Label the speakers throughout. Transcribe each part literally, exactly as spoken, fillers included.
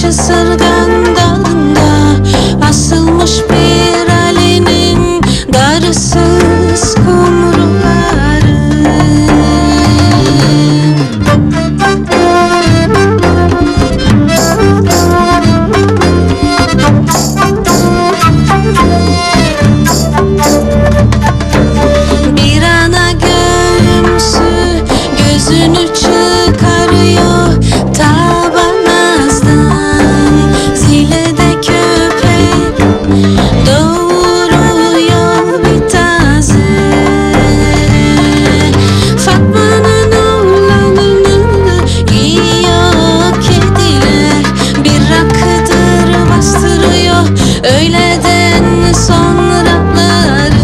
Speaker 1: ısırgan dalında asılmış bir Ali'nin darısız kumruları. Bir ana göğümsü gözünü çıkarıyor tabanazdan, zile de köpek doğuruyor bir taze. Fatma'nın oğlanını yiyor kediler, bir rakıdır bastırıyor öğleden sonraları.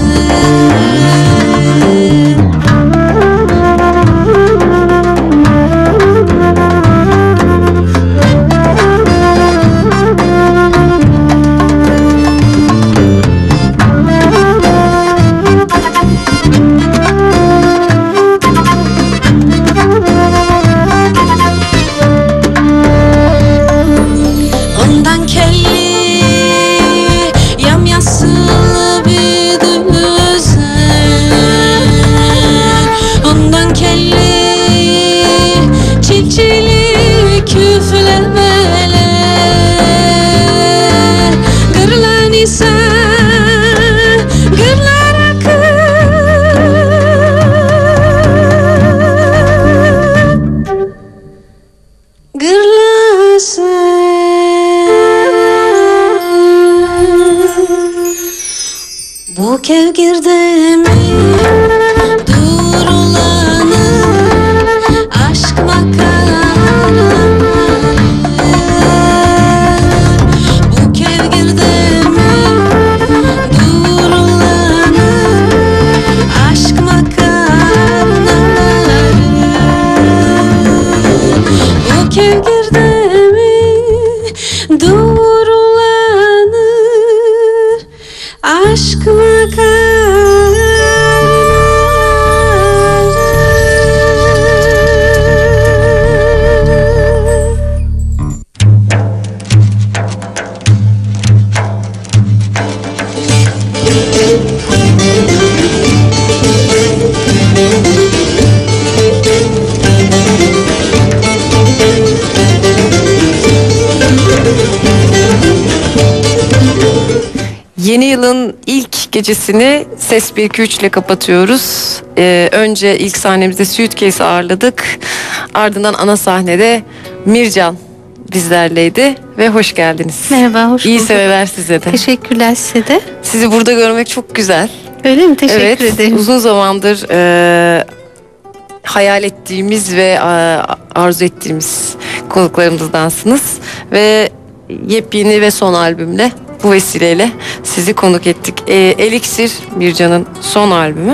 Speaker 1: Ondan kelli yamyasılı bir düzen, ondan kelli çilçili küflemeler, gırlan ise gırlar akır, gırlar sen. Bu kevgirde mi durulanır aşk makarası? Bu kevgirde mi durulanır aşk makarası? Bu kevgirde mi durulanır aşk
Speaker 2: Yeni yılın ilk gecesini Ses bir iki üç ile kapatıyoruz. Ee, önce ilk sahnemizde Suitcase ağırladık. Ardından ana sahnede Mircan bizlerleydi ve hoş geldiniz.
Speaker 3: Merhaba, hoş
Speaker 2: İyi
Speaker 3: bulduk.
Speaker 2: seneler size de.
Speaker 3: Teşekkürler size de.
Speaker 2: Sizi burada görmek çok güzel.
Speaker 3: Öyle mi? Teşekkür
Speaker 2: evet,
Speaker 3: ederim.
Speaker 2: uzun zamandır e, hayal ettiğimiz ve e, arzu ettiğimiz konuklarımızdansınız. Ve yepyeni ve son albümle bu vesileyle sizi konuk ettik. E, Elixir Mircan'ın son albümü.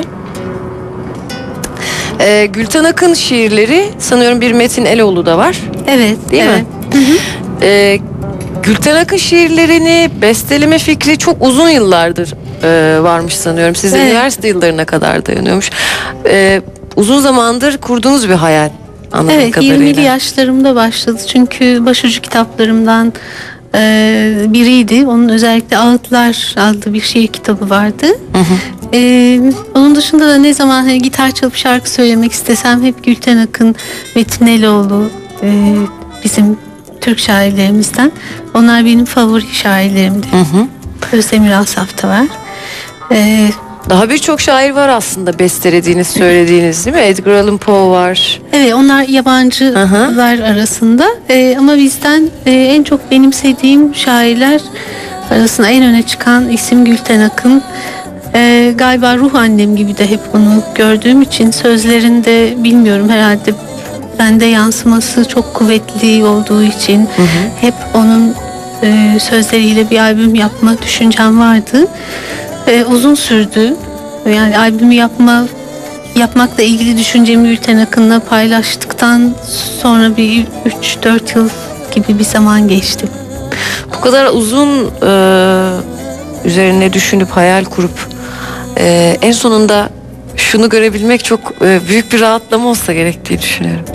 Speaker 2: E, Gülten Akın şiirleri, sanıyorum bir Metin Eloğlu da var.
Speaker 3: Evet.
Speaker 2: Değil
Speaker 3: evet.
Speaker 2: mi? Hı hı. E, Gülten Akın şiirlerini besteleme fikri çok uzun yıllardır e, varmış sanıyorum. Sizin
Speaker 3: evet.
Speaker 2: üniversite yıllarına kadar dayanıyormuş. E, uzun zamandır kurduğunuz bir hayal anladığım
Speaker 3: evet,
Speaker 2: kadarıyla.
Speaker 3: yirmili yaşlarımda başladı. Çünkü başucu kitaplarımdan e, biriydi. Onun özellikle Ağıtlar adlı bir şiir kitabı vardı.
Speaker 2: Hı hı.
Speaker 3: E, onun dışında da ne zaman hani gitar çalıp şarkı söylemek istesem hep Gülten Akın, Metin Eloğlu, e, bizim Türk şairlerimizden. Onlar benim favori şairlerimdi.
Speaker 2: Hı hı.
Speaker 3: Özdemir Asaf da var. E,
Speaker 2: Daha birçok şair var aslında bestelediğiniz, söylediğiniz, değil mi? Edgar Allan Poe var.
Speaker 3: Evet, onlar yabancılar arasında. Ee, ama bizden e, en çok benimsediğim şairler arasında en öne çıkan isim Gülten Akın. Ee, galiba ruh annem gibi de hep onu gördüğüm için sözlerinde bilmiyorum, herhalde bende yansıması çok kuvvetli olduğu için hı hı. hep onun e, sözleriyle bir albüm yapma düşüncem vardı. E, uzun sürdü. Yani albümü yapma yapmakla ilgili düşüncemi Gülten Akın'la paylaştıktan sonra bir üç dört yıl gibi bir zaman geçti.
Speaker 2: Bu kadar uzun e, üzerine düşünüp hayal kurup e, en sonunda şunu görebilmek çok e, büyük bir rahatlama olsa gerek diye düşünüyorum.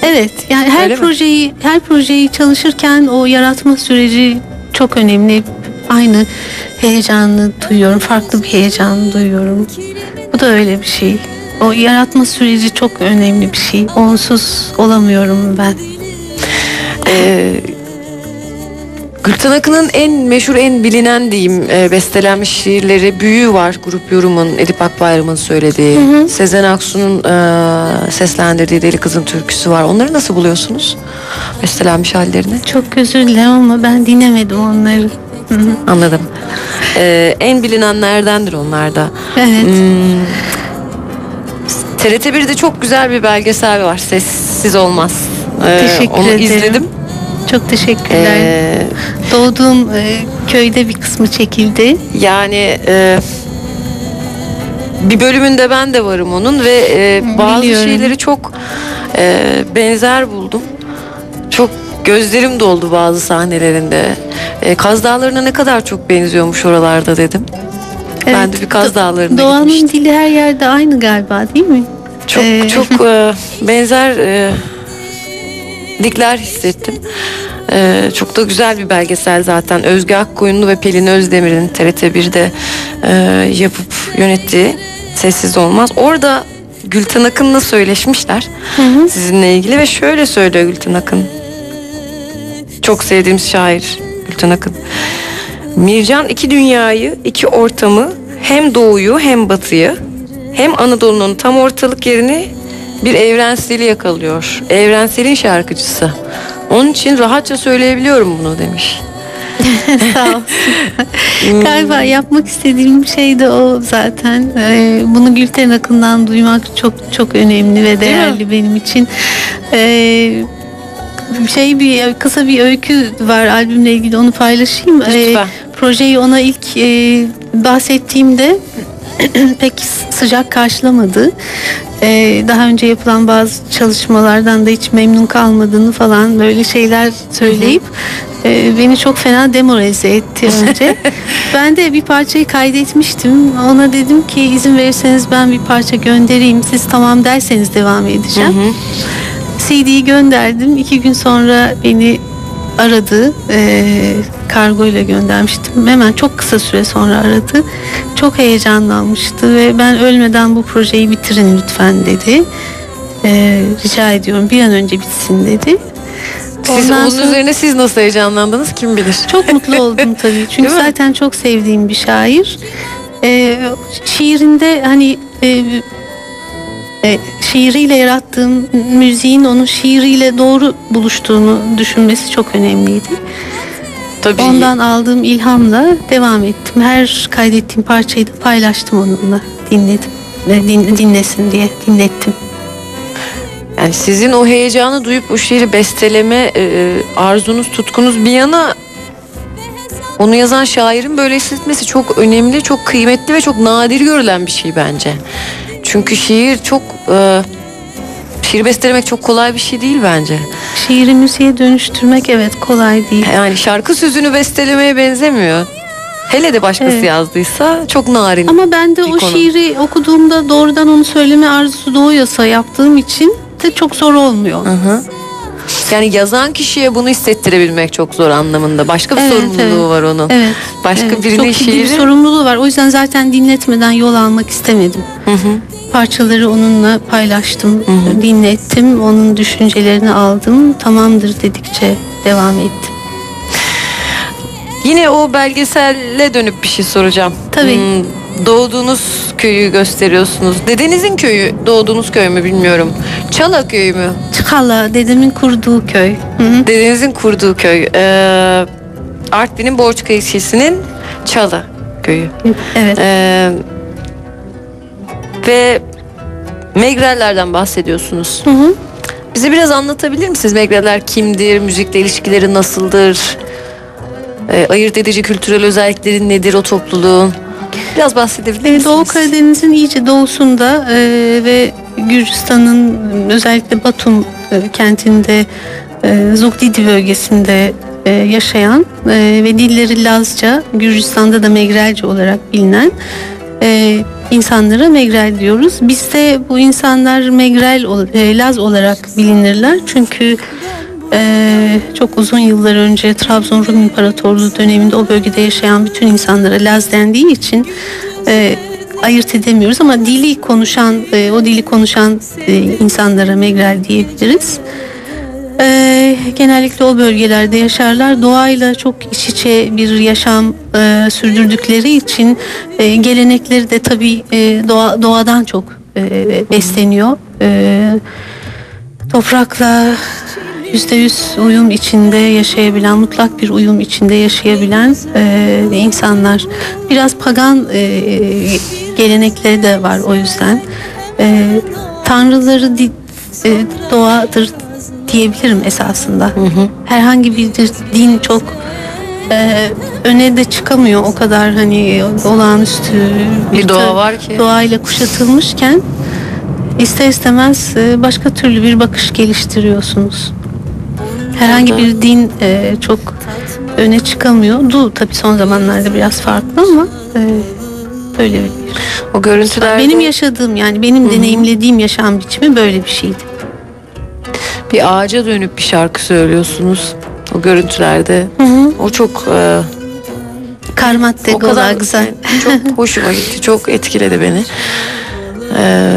Speaker 3: Evet, yani her
Speaker 2: Öyle mi?
Speaker 3: projeyi her projeyi çalışırken o yaratma süreci çok önemli. Aynı heyecanı duyuyorum, farklı bir heyecan duyuyorum. Bu da öyle bir şey. O yaratma süreci çok önemli bir şey. Onsuz olamıyorum ben.
Speaker 2: Ee, Gülten Akın'ın en meşhur, en bilinen diyeyim e, bestelenmiş şiirleri Büyü var. Grup Yorum'un, Edip Akbayram'ın söylediği.
Speaker 3: Hı hı.
Speaker 2: Sezen Aksu'nun e, seslendirdiği Deli Kızın türküsü var. Onları nasıl buluyorsunuz? Bestelenmiş hallerini.
Speaker 3: Çok özür dilerim ama ben dinlemedim onları. Hı hı.
Speaker 2: Anladım. Ee, en bilinenlerdendir onlar da.
Speaker 3: Evet.
Speaker 2: Hmm, T R T bir'de çok güzel bir belgesel var. Sessiz Olmaz. Ee,
Speaker 3: Teşekkür
Speaker 2: onu
Speaker 3: ederim.
Speaker 2: izledim.
Speaker 3: Çok teşekkürler.
Speaker 2: Ee,
Speaker 3: Doğduğum e, köyde bir kısmı çekildi.
Speaker 2: yani e, bir bölümünde ben de varım onun ve e, bazı
Speaker 3: Biliyorum.
Speaker 2: şeyleri çok e, benzer buldum. Çok gözlerim doldu bazı sahnelerinde. E, Kaz Dağları'na ne kadar çok benziyormuş oralarda dedim. Ben
Speaker 3: Evet,
Speaker 2: de bir Kaz
Speaker 3: Do-
Speaker 2: Dağları'na
Speaker 3: Doğanın
Speaker 2: gitmiştim.
Speaker 3: dili her yerde aynı galiba, değil mi?
Speaker 2: Çok
Speaker 3: Ee,
Speaker 2: çok e, benzer e, dikler hissettim. E, çok da güzel bir belgesel zaten. Özge Akkoyunlu ve Pelin Özdemir'in T R T bir'de e, yapıp yönettiği Sessiz Olmaz. Orada Gülten Akın'la söyleşmişler
Speaker 3: Hı hı.
Speaker 2: sizinle ilgili ve şöyle söylüyor Gülten Akın. Çok sevdiğimiz şair Gülten Akın. Mircan iki dünyayı, iki ortamı, hem doğuyu hem batıyı, hem Anadolu'nun tam ortalık yerini bir evrenseli yakalıyor. Evrenselin şarkıcısı. Onun için rahatça söyleyebiliyorum bunu demiş.
Speaker 3: Sağ olsun. Galiba yapmak istediğim şey de o zaten. Ee, bunu Gülten Akın'dan duymak çok çok önemli ve değerli benim için. Ee, şey bir kısa bir öykü var albümle ilgili, onu paylaşayım. Ee,
Speaker 2: Lütfen.
Speaker 3: projeyi ona ilk e, bahsettiğimde pek sıcak karşılamadı. Ee, daha önce yapılan bazı çalışmalardan da hiç memnun kalmadığını falan böyle şeyler söyleyip e, beni çok fena demoralize etti önce. Ben de bir parçayı kaydetmiştim. Ona dedim ki izin verirseniz ben bir parça göndereyim. Siz tamam derseniz devam edeceğim.
Speaker 2: Hı hı.
Speaker 3: C D'yi gönderdim. İki gün sonra beni aradı. Ee, kargo ile göndermiştim. Hemen çok kısa süre sonra aradı. Çok heyecanlanmıştı ve ben ölmeden bu projeyi bitirin lütfen dedi. Ee, rica ediyorum bir an önce bitsin dedi.
Speaker 2: Siz
Speaker 3: Ondan
Speaker 2: onun
Speaker 3: sonra
Speaker 2: üzerine siz nasıl heyecanlandınız kim bilir.
Speaker 3: çok mutlu oldum tabii. Çünkü
Speaker 2: Değil mi?
Speaker 3: zaten çok sevdiğim bir şair. Ee, şiirinde hani e, e, şiiriyle yarattığım müziğin onun şiiriyle doğru buluştuğunu düşünmesi çok önemliydi.
Speaker 2: Tabii.
Speaker 3: Ondan aldığım ilhamla devam ettim. Her kaydettiğim parçayı da paylaştım onunla. Dinledim. Ve din- dinlesin diye dinlettim.
Speaker 2: Yani sizin o heyecanı duyup o şiiri besteleme e, arzunuz, tutkunuz bir yana, onu yazan şairin böyle hissetmesi çok önemli, çok kıymetli ve çok nadir görülen bir şey bence. Çünkü şiir çok e, şiir bestelemek çok kolay bir şey değil bence.
Speaker 3: Şiiri müziğe dönüştürmek evet kolay değil.
Speaker 2: Yani şarkı sözünü bestelemeye benzemiyor. Hele de başkası
Speaker 3: Evet.
Speaker 2: yazdıysa çok narin.
Speaker 3: Ama ben de
Speaker 2: bir
Speaker 3: o
Speaker 2: konu.
Speaker 3: şiiri okuduğumda doğrudan onu söyleme arzusu doğuyorsa yaptığım için de çok zor olmuyor.
Speaker 2: Hı hı. Yani yazan kişiye bunu hissettirebilmek çok zor anlamında. Başka bir
Speaker 3: Evet,
Speaker 2: sorumluluğu
Speaker 3: evet.
Speaker 2: var onun.
Speaker 3: Evet.
Speaker 2: Başka
Speaker 3: evet.
Speaker 2: birinin
Speaker 3: çok ciddi bir
Speaker 2: şiiri.
Speaker 3: sorumluluğu var. O yüzden zaten dinletmeden yol almak istemedim.
Speaker 2: Hı hı.
Speaker 3: Parçaları onunla paylaştım, dinlettim, onun düşüncelerini aldım. Tamamdır dedikçe devam ettim.
Speaker 2: Yine o belgeselle dönüp bir şey soracağım.
Speaker 3: Tabii.
Speaker 2: Hmm, doğduğunuz köyü gösteriyorsunuz. Dedenizin köyü, doğduğunuz köy mü bilmiyorum. Çala köyü mü?
Speaker 3: Çıkala, dedemin kurduğu köy. Hı hı.
Speaker 2: Dedenizin kurduğu köy. Ee, Artvin'in Borçka ilçesinin Çala köyü.
Speaker 3: Evet.
Speaker 2: Ee, ve Megrellerden bahsediyorsunuz.
Speaker 3: Hı hı.
Speaker 2: Bize biraz anlatabilir misiniz? Megreller kimdir? Müzikle ilişkileri nasıldır? Ee, ayırt edici kültürel özellikleri nedir o topluluğun? Biraz bahsedebilir
Speaker 3: Ee,
Speaker 2: misiniz?
Speaker 3: Doğu Karadeniz'in iyice doğusunda e, ve Gürcistan'ın özellikle Batum e, kentinde e, Zugdidi bölgesinde e, yaşayan e, ve dilleri Lazca, Gürcistan'da da Megrelce olarak bilinen e, insanlara Megrel diyoruz. Bizde bu insanlar Megrel, ol- e, Laz olarak bilinirler. Çünkü e, çok uzun yıllar önce Trabzon Rum İmparatorluğu döneminde o bölgede yaşayan bütün insanlara Laz dendiği için e, ayırt edemiyoruz. Ama dili konuşan, e, o dili konuşan e, insanlara Megrel diyebiliriz. Ee, genellikle o bölgelerde yaşarlar. Doğayla çok iç içe bir yaşam e, sürdürdükleri için e, gelenekleri de tabii e, doğa, doğadan çok e, besleniyor. E, toprakla yüzde yüz uyum içinde yaşayabilen, mutlak bir uyum içinde yaşayabilen e, insanlar. Biraz pagan e, gelenekleri de var o yüzden. E, tanrıları di, e, doğadır diyebilirim esasında. Hı hı. Herhangi bir din çok e, öne de çıkamıyor, o kadar hani olağanüstü bir,
Speaker 2: bir doğa var ki.
Speaker 3: Doğayla kuşatılmışken ister istemez e, başka türlü bir bakış geliştiriyorsunuz. Herhangi Orada. bir din e, çok öne çıkamıyordu. Tabii son zamanlarda biraz farklı ama e, böyle bir.
Speaker 2: O görüntülerde
Speaker 3: benim yaşadığım, yani benim Hı-hı. deneyimlediğim yaşam biçimi böyle bir şeydi.
Speaker 2: Bir ağaca dönüp bir şarkı söylüyorsunuz o görüntülerde.
Speaker 3: Hı hı.
Speaker 2: O çok e,
Speaker 3: karmatte
Speaker 2: o kadar
Speaker 3: güzel.
Speaker 2: Çok hoşuma gitti. Çok etkiledi beni. E,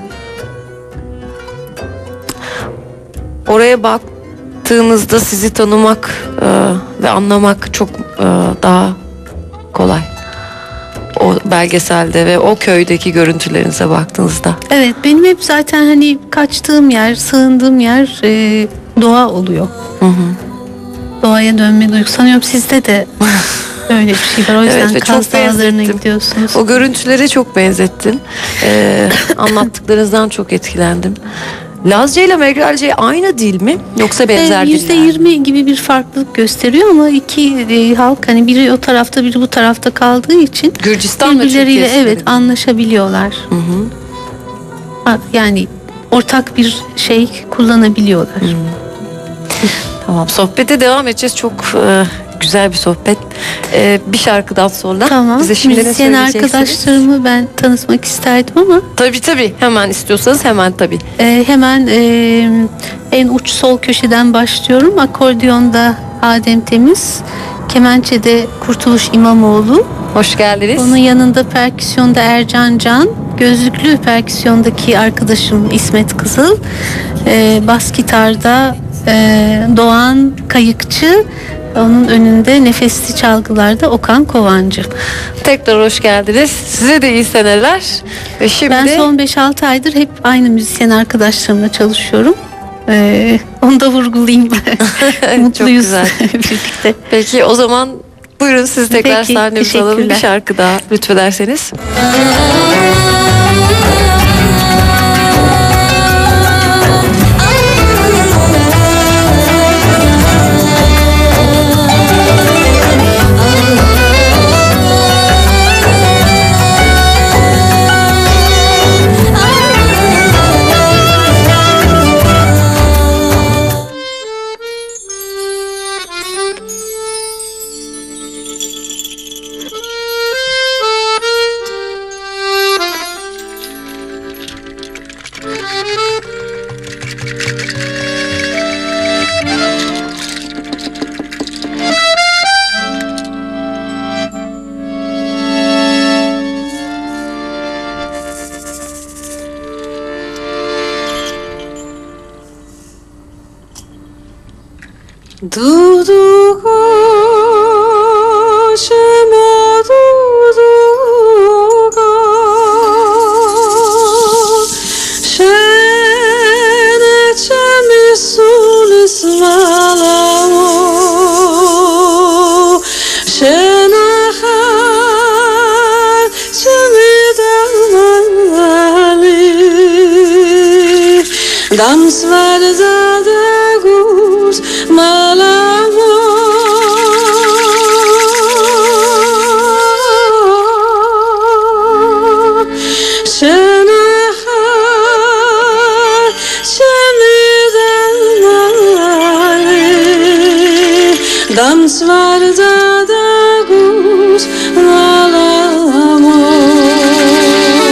Speaker 2: oraya baktığınızda sizi tanımak e, ve anlamak çok e, daha kolay. O belgeselde ve o köydeki görüntülerinize baktığınızda.
Speaker 3: Evet, benim hep zaten hani kaçtığım yer, sığındığım yer e, doğa oluyor. Hı hı. Doğaya dönme duygusu. Sanıyorum sizde de öyle bir şey var. O yüzden evet, Kaz Dağları'na gidiyorsunuz.
Speaker 2: O görüntülere çok benzettin. Ee, anlattıklarınızdan çok etkilendim. Lazca ile Megrelce aynı dil mi yoksa benzer diller?
Speaker 3: yüzde yirmi gibi bir farklılık gösteriyor ama iki e, halk, hani biri o tarafta biri bu tarafta kaldığı için
Speaker 2: Gürcistan
Speaker 3: birbirleriyle evet anlaşabiliyorlar. Hı hı. Yani ortak bir şey kullanabiliyorlar. Hı.
Speaker 2: Tamam, sohbete devam edeceğiz. Çok e, güzel bir sohbet. E, bir şarkıdan sonra
Speaker 3: tamam.
Speaker 2: bize şimdi
Speaker 3: müzisyen arkadaşlarımı ben tanıtmak isterdim ama.
Speaker 2: Tabii tabii. Hemen istiyorsanız hemen tabii.
Speaker 3: E, hemen e, en uç sol köşeden başlıyorum. Akordiyonda Adem Temiz, kemençede Kurtuluş İmamoğlu.
Speaker 2: Hoş geldiniz.
Speaker 3: Onun yanında perküsyonda Ercan Can, gözlüklü perküsyondaki arkadaşım İsmet Kızıl, e, bas gitarda e, Doğan Kayıkçı, onun önünde nefesli çalgılarda Okan Kovancı.
Speaker 2: Tekrar hoş geldiniz. Size de iyi seneler. Ve şimdi...
Speaker 3: Ben son beş altı aydır hep aynı müzisyen arkadaşlarımla çalışıyorum. Ee, onu da vurgulayayım. Mutluyuz birlikte.
Speaker 2: Peki o zaman buyurun siz tekrar sahnemize alalım. Bir şarkı daha lütfederseniz.
Speaker 1: 두두고 심어 두두고 şene çemisun ismalamu şene har çemiden vali dans var zade gus malamo şene har çemiden vali dans var zade gus malamo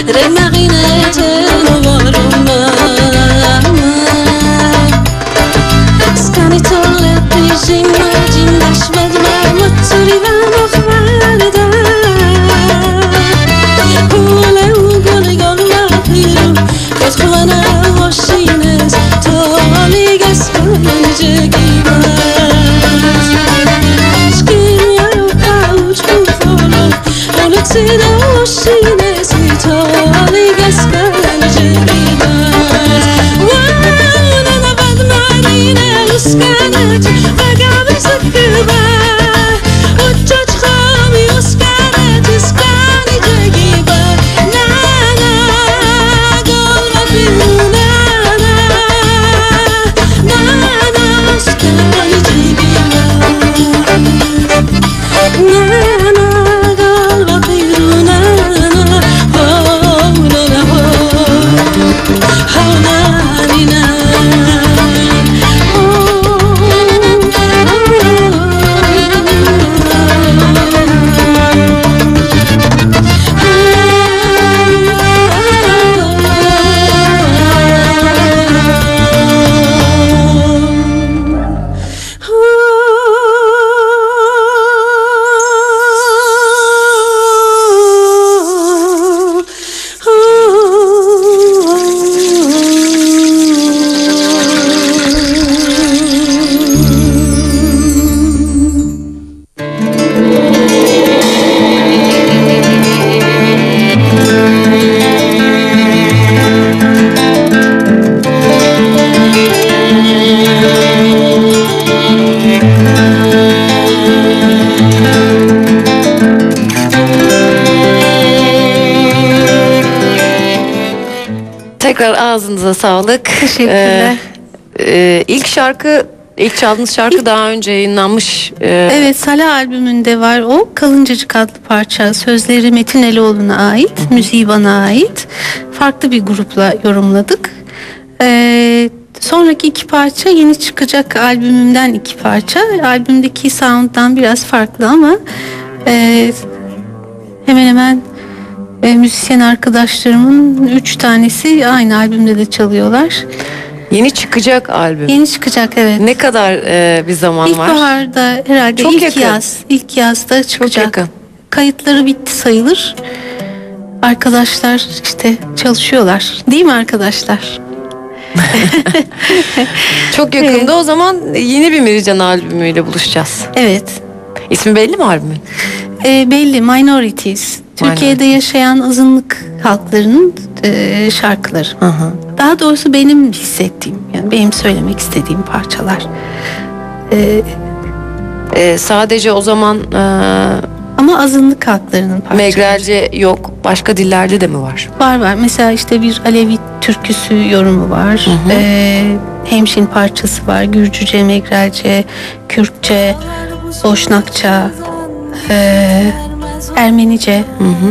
Speaker 1: رمغينا تنورما سكاني طلب بيجين ماجين دشمد ما مطري ومخمال دا هوله وقل قل مغيرو يدخلنا وشينز تالي قسكن جيبا شكين يارو قاوش بفولو لولك سيدا وشينز تالي قسكن جيبا وانا نبد مارينا وسكنت وقابل سكبا وجج خامي وسكنت سكاني جيبا نانا قلب فينا نانا سكاني جيبا نانا قلب فينا هونا هونا هونا
Speaker 2: Tekrar ağzınıza sağlık.
Speaker 3: Teşekkürler.
Speaker 2: Ee, e, ilk şarkı, ilk çaldığınız şarkı
Speaker 3: İlk-
Speaker 2: daha önce yayınlanmış. Ee,
Speaker 3: Evet, Salah albümünde var o. Kalıncacık adlı parça. Sözleri Metin Elioğlu'na ait, müziği bana ait. Farklı bir grupla yorumladık. Ee, sonraki iki parça yeni çıkacak albümümden iki parça. Albümdeki sound'dan biraz farklı ama e, hemen hemen e, müzisyen arkadaşlarımın üç tanesi aynı albümde de çalıyorlar.
Speaker 2: Yeni çıkacak albüm.
Speaker 3: Yeni çıkacak, evet.
Speaker 2: Ne kadar e, bir zaman var?
Speaker 3: İlkbaharda herhalde,
Speaker 2: Çok
Speaker 3: ilk
Speaker 2: yakın.
Speaker 3: yaz. İlk yazda çıkacak.
Speaker 2: yakın.
Speaker 3: Kayıtları bitti sayılır. Arkadaşlar işte çalışıyorlar. Değil mi arkadaşlar?
Speaker 2: Çok yakında
Speaker 3: Evet.
Speaker 2: o zaman yeni bir Merican albümüyle buluşacağız.
Speaker 3: Evet.
Speaker 2: İsmi belli mi albümün?
Speaker 3: E, belli, Minorities. Türkiye'de yaşayan azınlık halklarının e, şarkıları.
Speaker 2: Hı hı.
Speaker 3: Daha doğrusu benim hissettiğim, yani benim söylemek istediğim parçalar. E,
Speaker 2: Ee, sadece o zaman e,
Speaker 3: ama azınlık halklarının parçaları.
Speaker 2: Megrelce yok. Başka dillerde de mi var?
Speaker 3: Var var. Mesela işte bir Alevi türküsü yorumu var. Ee, Hemşin parçası var. Gürcüce, Megrelce, Kürtçe, Boşnakça, ee, Ermenice.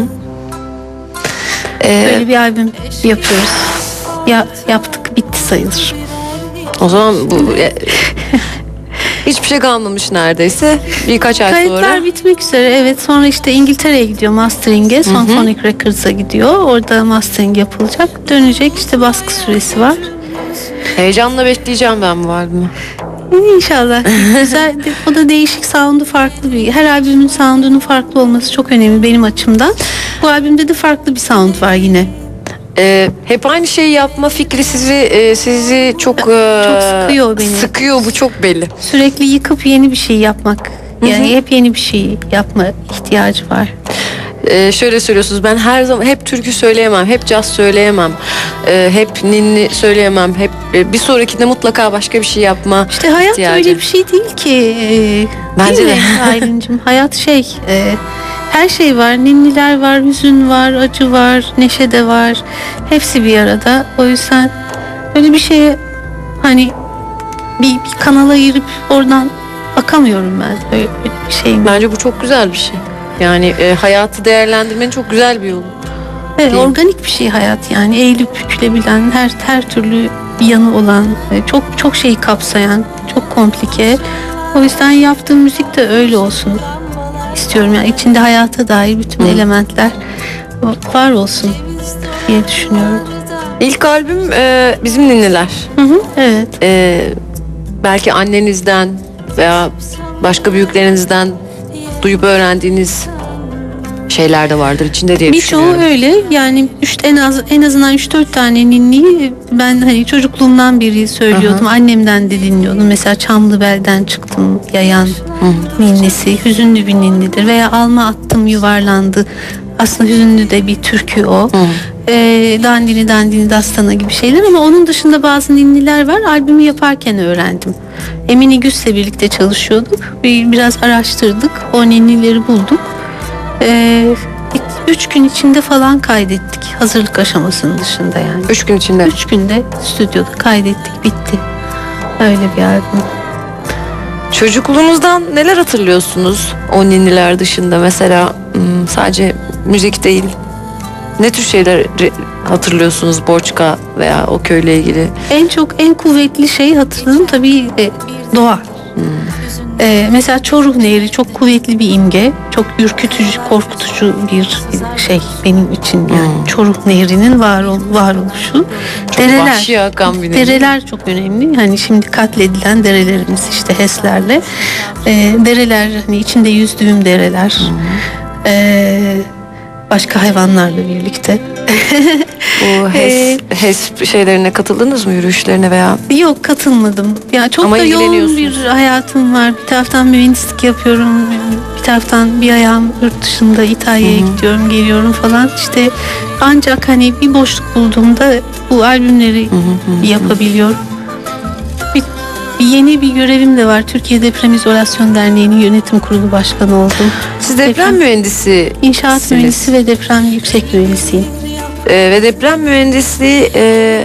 Speaker 2: Ee,
Speaker 3: Böyle bir albüm yapıyoruz. Ya, yaptık, bitti sayılır.
Speaker 2: O zaman bu e, hiçbir şey kalmamış neredeyse. Birkaç ay
Speaker 3: Kayıtlar
Speaker 2: sonra.
Speaker 3: bitmek üzere. Evet, sonra işte İngiltere'ye gidiyor mastering'e. Symphonic Records'a gidiyor. Orada mastering yapılacak. Dönecek, işte baskı süresi var.
Speaker 2: Heyecanla bekleyeceğim ben bu albümü.
Speaker 3: İnşallah. Güzel. O da değişik, sound'u farklı bir. Her albümün sound'unun farklı olması çok önemli benim açımdan. Bu albümde de farklı bir sound var yine.
Speaker 2: Ee, hep aynı şeyi yapma fikri sizi e, sizi çok e,
Speaker 3: Çok sıkıyor beni.
Speaker 2: Sıkıyor, bu çok belli.
Speaker 3: Sürekli yıkıp yeni bir şey yapmak. Yani hep yeni bir şey yapma ihtiyacı var.
Speaker 2: Ee, şöyle söylüyorsunuz, ben her zaman hep türkü söyleyemem, hep caz söyleyemem, e, hep ninni söyleyemem, hep e, bir sonrakinde mutlaka başka bir şey yapma
Speaker 3: İşte hayat
Speaker 2: ihtiyacı.
Speaker 3: öyle bir şey değil ki. Ee,
Speaker 2: Bence
Speaker 3: değil
Speaker 2: de.
Speaker 3: mi Aylin'cim? Hayat şey, e, her şey var. Ninniler var, hüzün var, acı var, neşe de var. Hepsi bir arada. O yüzden öyle bir şeye hani bir, bir kanala girip oradan bakamıyorum ben. Öyle, öyle bir şey mi?
Speaker 2: Bence bu çok güzel bir şey. Yani e, hayatı değerlendirmenin çok güzel bir yolu.
Speaker 3: Evet,
Speaker 2: Değil mi?
Speaker 3: organik bir şey hayat, yani eğilip bükülebilen, her her türlü bir yanı olan, e, çok çok şeyi kapsayan, çok komplike. O yüzden yaptığım müzik de öyle olsun istiyorum. Yani içinde hayata dair bütün elementler var olsun. diye düşünüyorum.
Speaker 2: İlk albüm e, Bizim Ninniler.
Speaker 3: Hı hı, evet.
Speaker 2: E, belki annenizden veya başka büyüklerinizden duyup öğrendiğiniz şeyler de vardır içinde diye
Speaker 3: Birçoğu
Speaker 2: düşünüyorum.
Speaker 3: öyle. Yani üç, en az en azından üç dört tane ninniyi ben hani çocukluğumdan beri söylüyordum.
Speaker 2: Aha.
Speaker 3: Annemden de dinliyordum. Mesela Çamlıbel'den çıktım yayan ninnisi. Hüzünlü bir ninnidir. Veya Alma attım yuvarlandı. Aslında hüzünlü de bir türkü o. Ee, dandini dandini dastana gibi şeyler ama onun dışında bazı ninniler var. Albümü yaparken öğrendim. Emine Güz'le birlikte çalışıyorduk. Bir, biraz araştırdık. O ninnileri bulduk. Ee, üç gün içinde falan kaydettik. Hazırlık aşamasının dışında yani.
Speaker 2: Üç gün içinde.
Speaker 3: Üç günde stüdyoda kaydettik, bitti. Öyle bir albüm.
Speaker 2: Çocukluğunuzdan neler hatırlıyorsunuz o ninniler dışında? Mesela hmm, sadece müzik değil. Ne tür şeyler hatırlıyorsunuz Borçka veya o köyle ilgili?
Speaker 3: En çok en kuvvetli şeyi hatırladım tabii e, doğa. Ee, mesela Çoruh Nehri çok kuvvetli bir imge. Çok ürkütücü, korkutucu bir şey benim için yani. Çoruh Nehri'nin var ol, varoluşu.
Speaker 2: Çok vahşi akan bir nehir.
Speaker 3: Dereler çok önemli. Hani şimdi katledilen derelerimiz işte HES'lerle. Ee, dereler hani içinde yüzdüğüm dereler. Ee, başka hayvanlarla birlikte.
Speaker 2: Bu HES, HES şeylerine katıldınız mı, yürüyüşlerine veya?
Speaker 3: Yok, katılmadım. Ya çok
Speaker 2: Ama
Speaker 3: da yoğun bir
Speaker 2: ilgileniyorsunuz.
Speaker 3: hayatım var. Bir taraftan mühendislik yapıyorum. Bir taraftan bir ayağım yurt dışında İtalya'ya gidiyorum, geliyorum falan. İşte ancak hani bir boşluk bulduğumda bu albümleri yapabiliyorum. Bir, bir yeni bir görevim de var. Türkiye Deprem İzolasyon Derneği'nin yönetim kurulu başkanı oldum.
Speaker 2: Siz deprem mühendisi.
Speaker 3: İnşaat mühendisi ve deprem yüksek mühendisiyim.
Speaker 2: Ee, ve deprem mühendisliği e,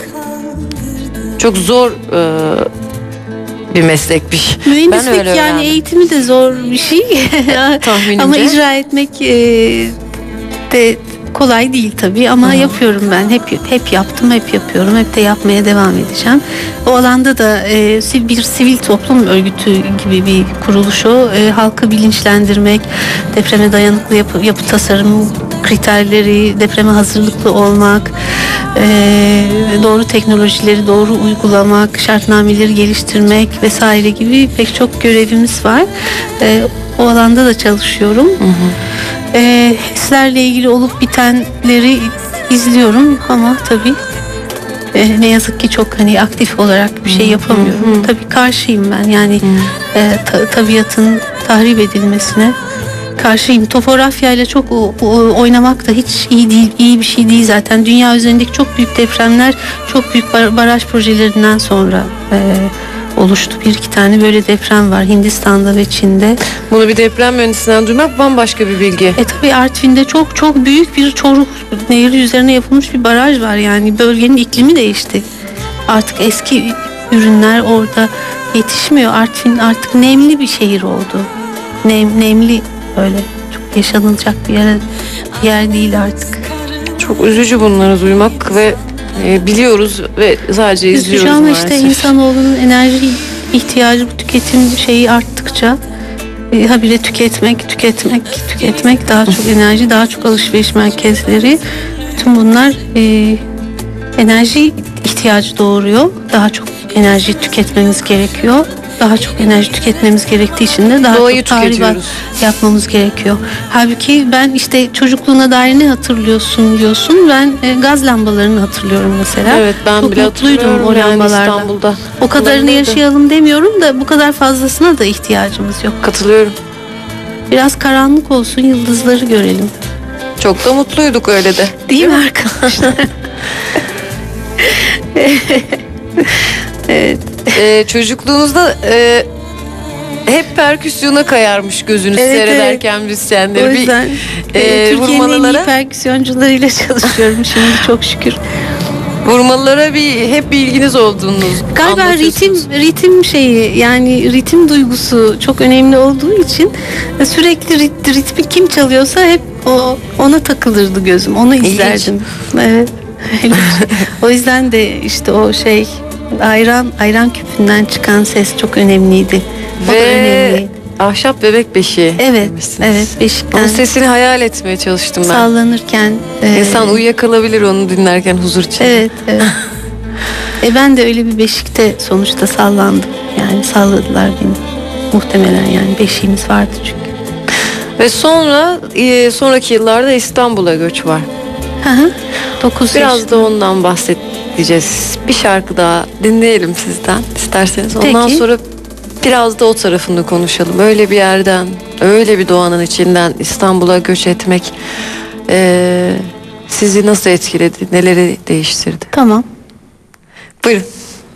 Speaker 2: çok zor e, bir meslekmiş.
Speaker 3: Mühendislik
Speaker 2: Ben öyle
Speaker 3: yani
Speaker 2: öğrendim.
Speaker 3: eğitimi de zor bir şey.
Speaker 2: Tahminimce.
Speaker 3: Ama icra etmek e, de kolay değil tabii ama yapıyorum ben. Hep hep yaptım, hep yapıyorum. Hep de yapmaya devam edeceğim. O alanda da e, bir sivil toplum örgütü gibi bir kuruluş o. E, halkı bilinçlendirmek, depreme dayanıklı yapı, yapı tasarım kriterleri, depreme hazırlıklı olmak, e, doğru teknolojileri doğru uygulamak, şartnameleri geliştirmek vesaire gibi pek çok görevimiz var. E, o alanda da çalışıyorum. Hı hı. E, HES'lerle ilgili olup bitenleri izliyorum ama tabii e, ne yazık ki çok hani aktif olarak bir şey yapamıyorum. Hı hı. Tabii karşıyım ben yani e, ta, tabiatın tahrip edilmesine karşıyım. Topografyayla çok o, o, oynamak da hiç iyi değil, iyi bir şey değil zaten. Dünya üzerindeki çok büyük depremler çok büyük bar, baraj projelerinden sonra e, oluştu. Bir iki tane böyle deprem var Hindistan'da ve Çin'de.
Speaker 2: Bunu bir deprem mühendisinden duymak bambaşka bir bilgi.
Speaker 3: E tabii Artvin'de çok çok büyük bir Çoruh Nehri üzerine yapılmış bir baraj var yani. Bölgenin iklimi değişti. Artık eski ürünler orada yetişmiyor. Artvin artık nemli bir şehir oldu. Nem, nemli öyle çok yaşanılacak bir yer, bir yer değil artık.
Speaker 2: Çok üzücü bunları duymak ve e, biliyoruz ve sadece izliyoruz
Speaker 3: Üzücü ama
Speaker 2: maalesef.
Speaker 3: işte insanoğlunun enerji ihtiyacı, bu tüketim şeyi arttıkça e, habire tüketmek, tüketmek, tüketmek, daha çok enerji, daha çok alışveriş merkezleri, bütün bunlar e, enerji ihtiyacı doğuruyor. Daha çok enerji tüketmemiz gerekiyor. Daha çok enerji tüketmemiz gerektiği için de daha
Speaker 2: Doğayı
Speaker 3: çok tahribat
Speaker 2: tüketiyoruz.
Speaker 3: yapmamız gerekiyor. Halbuki ben işte çocukluğuna dair ne hatırlıyorsun diyorsun. Ben e, gaz lambalarını hatırlıyorum mesela.
Speaker 2: Evet, ben
Speaker 3: çok
Speaker 2: bile
Speaker 3: mutluydum
Speaker 2: hatırlıyorum
Speaker 3: o
Speaker 2: yani
Speaker 3: lambalardan.
Speaker 2: İstanbul'da.
Speaker 3: O kadarını
Speaker 2: Kullanılırdı.
Speaker 3: yaşayalım demiyorum da bu kadar fazlasına da ihtiyacımız yok.
Speaker 2: Katılıyorum.
Speaker 3: Biraz karanlık olsun, yıldızları görelim.
Speaker 2: Çok da mutluyduk öyle de.
Speaker 3: Değil mi arkadaşlar? Evet.
Speaker 2: Ee, çocukluğunuzda e, hep perküsyona kayarmış gözünüz
Speaker 3: Evet,
Speaker 2: seyrederken müzisyenleri.
Speaker 3: O yüzden
Speaker 2: Bir,
Speaker 3: e,
Speaker 2: e,
Speaker 3: Türkiye'nin en iyi
Speaker 2: vurmalılara,
Speaker 3: perküsyoncularıyla çalışıyorum şimdi çok şükür.
Speaker 2: vurmalılara bir hep bir ilginiz olduğunu
Speaker 3: Galiba ritim
Speaker 2: anlatıyorsunuz.
Speaker 3: ritim şeyi yani ritim duygusu çok önemli olduğu için sürekli rit, ritmi kim çalıyorsa hep o ona takılırdı gözüm. Onu izlerdim. Evet. Öyle. O yüzden de işte o şey ayran ayran küpünden çıkan ses çok önemliydi. O da
Speaker 2: Ve
Speaker 3: önemli.
Speaker 2: ahşap bebek beşiği.
Speaker 3: Evet,
Speaker 2: demişsiniz.
Speaker 3: evet beşikten
Speaker 2: Onun sesini hayal etmeye çalıştım ben.
Speaker 3: sallanırken. e,
Speaker 2: İnsan uyuyakalabilir onu dinlerken huzur içinde.
Speaker 3: Evet, evet. e ben de öyle bir beşikte sonuçta sallandım. Yani salladılar beni. Muhtemelen yani beşiğimiz vardı çünkü.
Speaker 2: Ve sonra e, sonraki yıllarda İstanbul'a göç var.
Speaker 3: Hı hı. dokuz
Speaker 2: Biraz
Speaker 3: yaşında.
Speaker 2: da ondan bahsedeceğiz. Bir şarkı daha dinleyelim sizden isterseniz. Ondan
Speaker 3: Peki.
Speaker 2: sonra biraz da o tarafını konuşalım. Öyle bir yerden, öyle bir doğanın içinden İstanbul'a göç etmek e, sizi nasıl etkiledi, neleri değiştirdi?
Speaker 3: Tamam.
Speaker 2: Buyurun.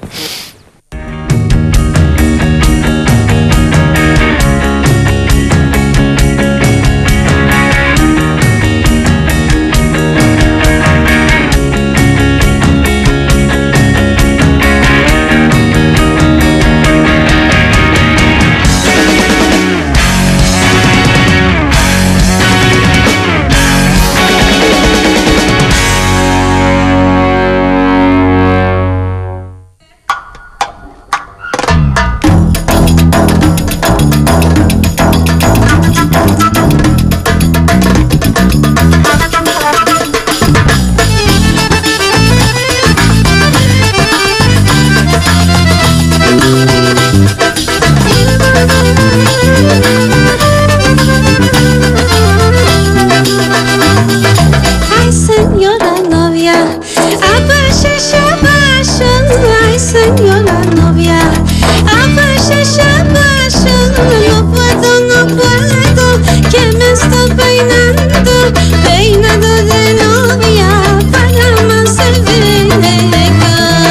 Speaker 1: Ay señora novia, abaixo abaixo. Ay señora novia, abaixo abaixo. No puedo, no puedo, que me está peinando, peinado de novia para más cerveza.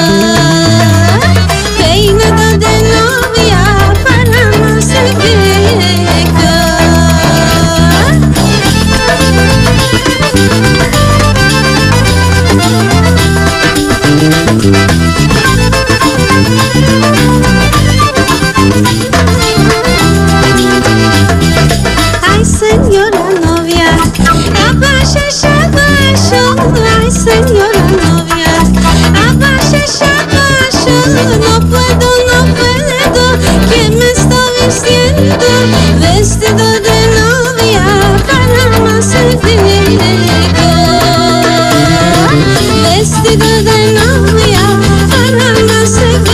Speaker 1: Peinado de novia para más cerveza. Ay señora novia, abaixo, abaixo. Ay señora novia, abaixo, abaixo. No puedo, no puedo, que me está vistiendo vestido de novia para más cerveza. Vestido de novia para más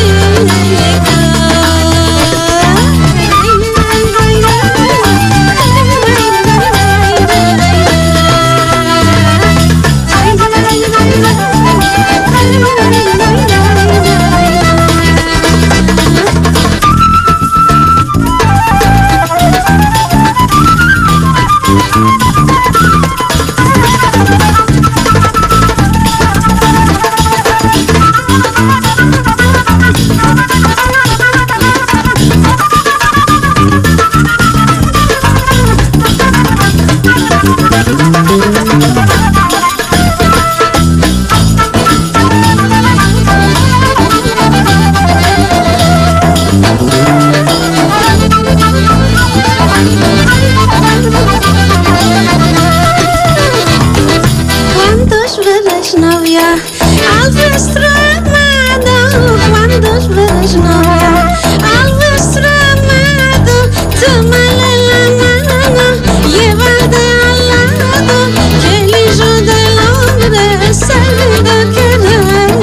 Speaker 1: Cuando veres novia al vuestro amado, cuando veres novia al vuestro amado, tómale la mano, llévate al lado, que el hijo del hombre sabe querer.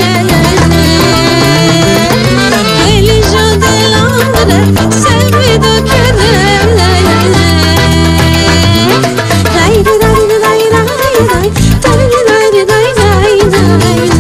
Speaker 1: Que el hijo del hombre sabe querer. Ray, ray, ray, ray, ray, ray, ray, ray, ray,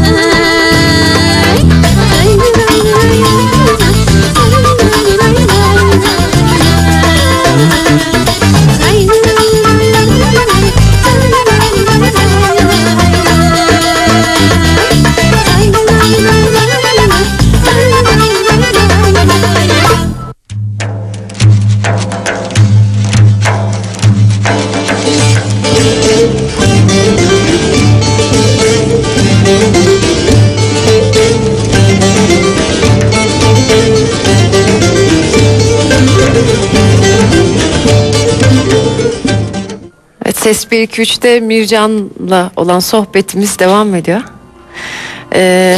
Speaker 2: Evet, Ses bir iki üçte Mircan'la olan sohbetimiz devam ediyor. Ee,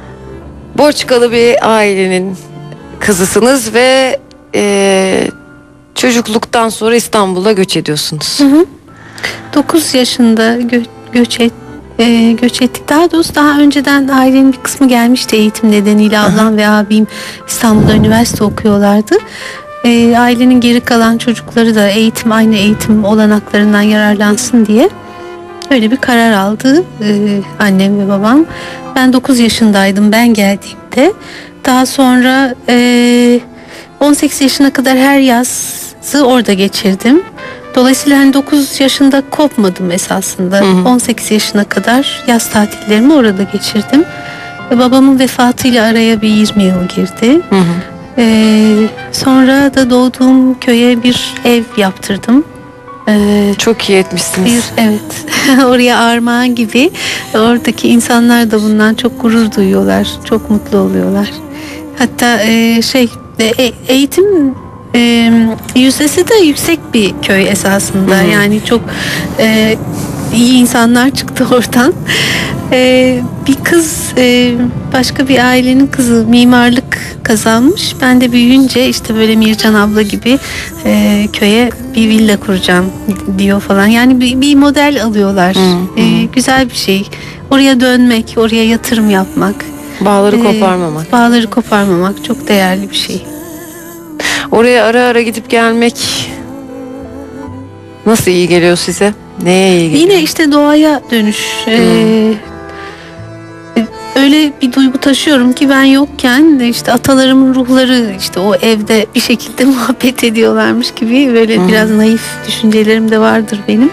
Speaker 2: Borçkalı bir ailenin kızısınız ve e, Çocukluktan sonra İstanbul'a göç ediyorsunuz.
Speaker 3: dokuz yaşında gö- göç et e, göç ettik. Daha doğrusu daha önceden ailenin bir kısmı gelmişti eğitim nedeniyle. Ablam ve abim İstanbul'da üniversite okuyorlardı. E, ailenin geri kalan çocukları da eğitim aynı eğitim olanaklarından yararlansın diye öyle bir karar aldı e, annem ve babam. Ben dokuz yaşındaydım ben geldiğimde. Daha sonra e, on sekiz yaşına kadar her yazı orada geçirdim. Dolayısıyla hani dokuz yaşında kopmadım esasında. Hı hı. on sekiz yaşına kadar yaz tatillerimi orada geçirdim. Ve babamın vefatıyla araya bir yirmi yıl girdi. Hı hı. Ee, sonra da doğduğum köye bir ev yaptırdım. Ee,
Speaker 2: Çok iyi etmişsiniz.
Speaker 3: Bir, evet. Oraya armağan gibi. Oradaki insanlar da bundan çok gurur duyuyorlar. Çok mutlu oluyorlar. Hatta e, şey e, eğitim e, yüzdesi de yüksek bir köy esasında. Hı-hı. Yani çok e, iyi insanlar çıktı oradan. E, bir kız e, başka bir ailenin kızı mimarlık kazanmış. Ben de büyüyünce işte böyle Mircan abla gibi e, köye bir villa kuracağım diyor falan. Yani bir, bir model alıyorlar. E, güzel bir şey. Oraya dönmek, oraya yatırım yapmak.
Speaker 2: Bağları koparmamak.
Speaker 3: E, bağları koparmamak çok değerli bir şey.
Speaker 2: Oraya ara ara gidip gelmek nasıl iyi geliyor size? Neye iyi geliyor?
Speaker 3: Yine işte doğaya dönüş. Hmm. Ee, öyle bir duygu taşıyorum ki ben yokken işte atalarımın ruhları işte o evde bir şekilde muhabbet ediyorlarmış gibi böyle hmm. biraz naif düşüncelerim de vardır benim.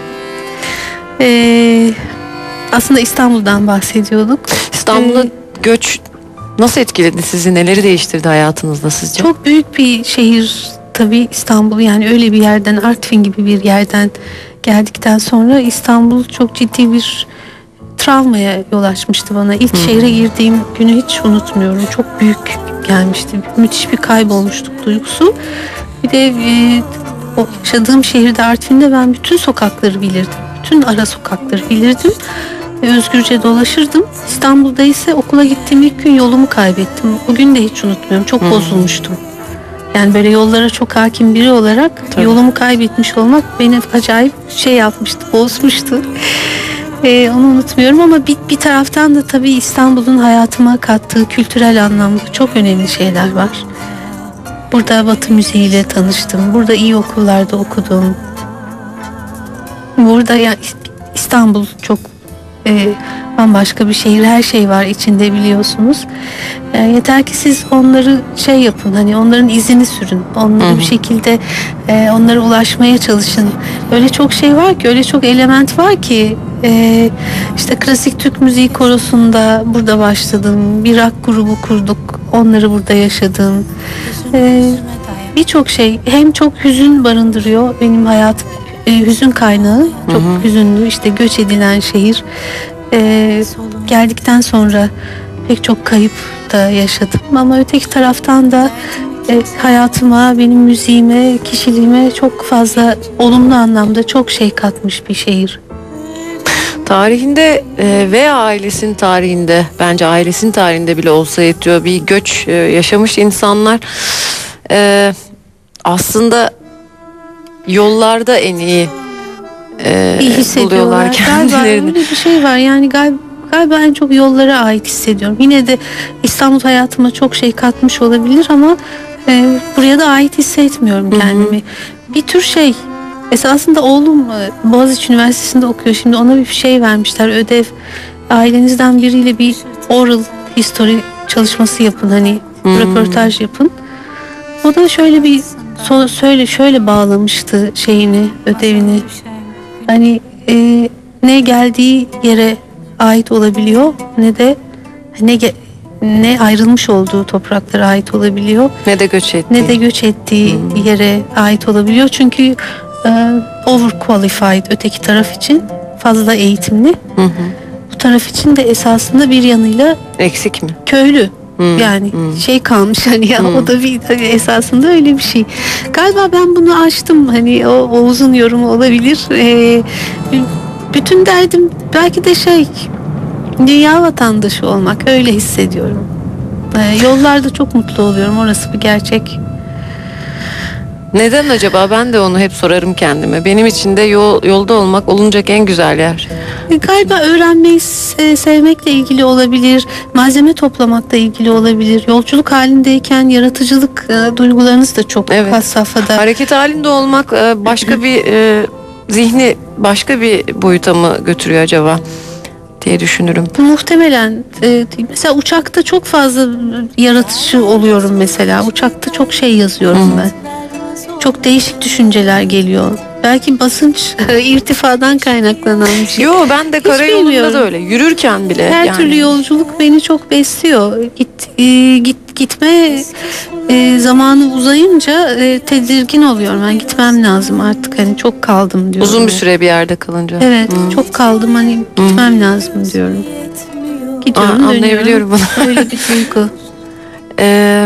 Speaker 3: Ee, aslında İstanbul'dan bahsediyorduk.
Speaker 2: İstanbul'a ee, göç nasıl etkiledi sizi? Neleri değiştirdi hayatınızda sizce?
Speaker 3: Çok büyük bir şehir tabii İstanbul. Yani öyle bir yerden, Artvin gibi bir yerden geldikten sonra İstanbul çok ciddi bir travmaya yol açmıştı bana. İlk hmm. şehre girdiğim günü hiç unutmuyorum. Çok büyük gelmişti. Müthiş bir kaybolmuşluk duygusu. Bir de e, o yaşadığım şehirde Artvin'de ben bütün sokakları bilirdim. Bütün ara sokakları bilirdim. Özgürce dolaşırdım. İstanbul'da ise okula gittiğim ilk gün yolumu kaybettim. O gün de hiç unutmuyorum. Çok hmm. bozulmuştum. Yani böyle yollara çok hakim biri olarak Tabii. yolumu kaybetmiş olmak beni acayip şey yapmıştı, bozmuştu. Ee, onu unutmuyorum ama bir, bir taraftan da tabii İstanbul'un hayatıma kattığı kültürel anlamda çok önemli şeyler var. Burada Batı müziğiyle tanıştım. Burada iyi okullarda okudum. Burada ya İstanbul çok e, bambaşka bir şehir. Her şey var içinde biliyorsunuz. E, yeter ki siz onları şey yapın. Hani onların izini sürün. Onları Hı-hı. bir şekilde e, onlara ulaşmaya çalışın. Öyle çok şey var ki, öyle çok element var ki e, işte klasik Türk müziği korosunda burada başladım. Bir rock grubu kurduk. Onları burada yaşadım. E, Birçok şey hem çok hüzün barındırıyor benim hayatım. E, hüzün kaynağı. Çok Hı-hı. hüzünlü. İşte göç edilen şehir. E, geldikten sonra pek çok kayıp da yaşadım. Ama öteki taraftan da e, hayatıma, benim müziğime, kişiliğime çok fazla olumlu anlamda çok şey katmış bir şehir.
Speaker 2: Tarihinde e, veya ailesinin tarihinde, bence ailesinin tarihinde bile olsa yetiyor, bir göç e, yaşamış insanlar e, aslında yollarda en iyi, e,
Speaker 3: iyi hissediyorlar kendilerini. Galiba öyle bir şey var. Yani galiba, galiba en çok yollara ait hissediyorum. Yine de İstanbul hayatıma çok şey katmış olabilir ama e, buraya da ait hissetmiyorum kendimi. Hı hı. Bir tür şey. Esasında oğlum Boğaziçi Üniversitesi'nde okuyor. Şimdi ona bir şey vermişler. Ödev. Ailenizden biriyle bir oral history çalışması yapın. Hani hmm. röportaj yapın. O da şöyle bir so- söyle şöyle bağlamıştı şeyini, ödevini. Hani e, ne geldiği yere ait olabiliyor ne de ne ge- ne ayrılmış olduğu topraklara ait olabiliyor.
Speaker 2: Ne de göç ettiği.
Speaker 3: Ne de göç ettiği hmm. yere ait olabiliyor. Çünkü overqualified öteki taraf için fazla eğitimli. Hı hı. Bu taraf için de esasında bir yanıyla
Speaker 2: eksik mi?
Speaker 3: Köylü. Hı, yani
Speaker 2: hı.
Speaker 3: şey kalmış hani ya hı. o da bir hani esasında öyle bir şey. Galiba ben bunu aştım hani o, o uzun yorumu olabilir. Ee, bütün derdim belki de şey dünya vatandaşı olmak, öyle hissediyorum. Ee, yollarda çok mutlu oluyorum, orası bir gerçek.
Speaker 2: Neden acaba? Ben de onu hep sorarım kendime. Benim için de yol, yolda olmak olunacak en güzel yer.
Speaker 3: E, Galiba öğrenmeyi se- sevmekle ilgili olabilir, malzeme toplamakla ilgili olabilir. Yolculuk halindeyken yaratıcılık e, duygularınız da çok
Speaker 2: Evet.
Speaker 3: has safhada.
Speaker 2: Hareket halinde olmak e, başka bir e, zihni başka bir boyuta mı götürüyor acaba diye düşünürüm.
Speaker 3: Muhtemelen e, mesela uçakta çok fazla yaratıcı oluyorum mesela. Uçakta çok şey yazıyorum ben. Çok değişik düşünceler geliyor. Belki basınç irtifadan kaynaklanan bir şey.
Speaker 2: Yo, ben de karayolunda
Speaker 3: bilmiyorum.
Speaker 2: da öyle. Yürürken bile
Speaker 3: Her
Speaker 2: yani.
Speaker 3: türlü yolculuk beni çok besliyor. Git e, git gitme e, zamanı uzayınca e, tedirgin oluyorum. Ben gitmem lazım artık, hani çok kaldım diyorum.
Speaker 2: Uzun bir süre bir yerde kalınca.
Speaker 3: Evet,
Speaker 2: Hmm.
Speaker 3: çok kaldım, hani gitmem lazım diyorum. Gidiyorum,
Speaker 2: Aa,
Speaker 3: dönüyorum.
Speaker 2: anlayabiliyorum bunu.
Speaker 3: Öyle bir duygu.
Speaker 2: Ee,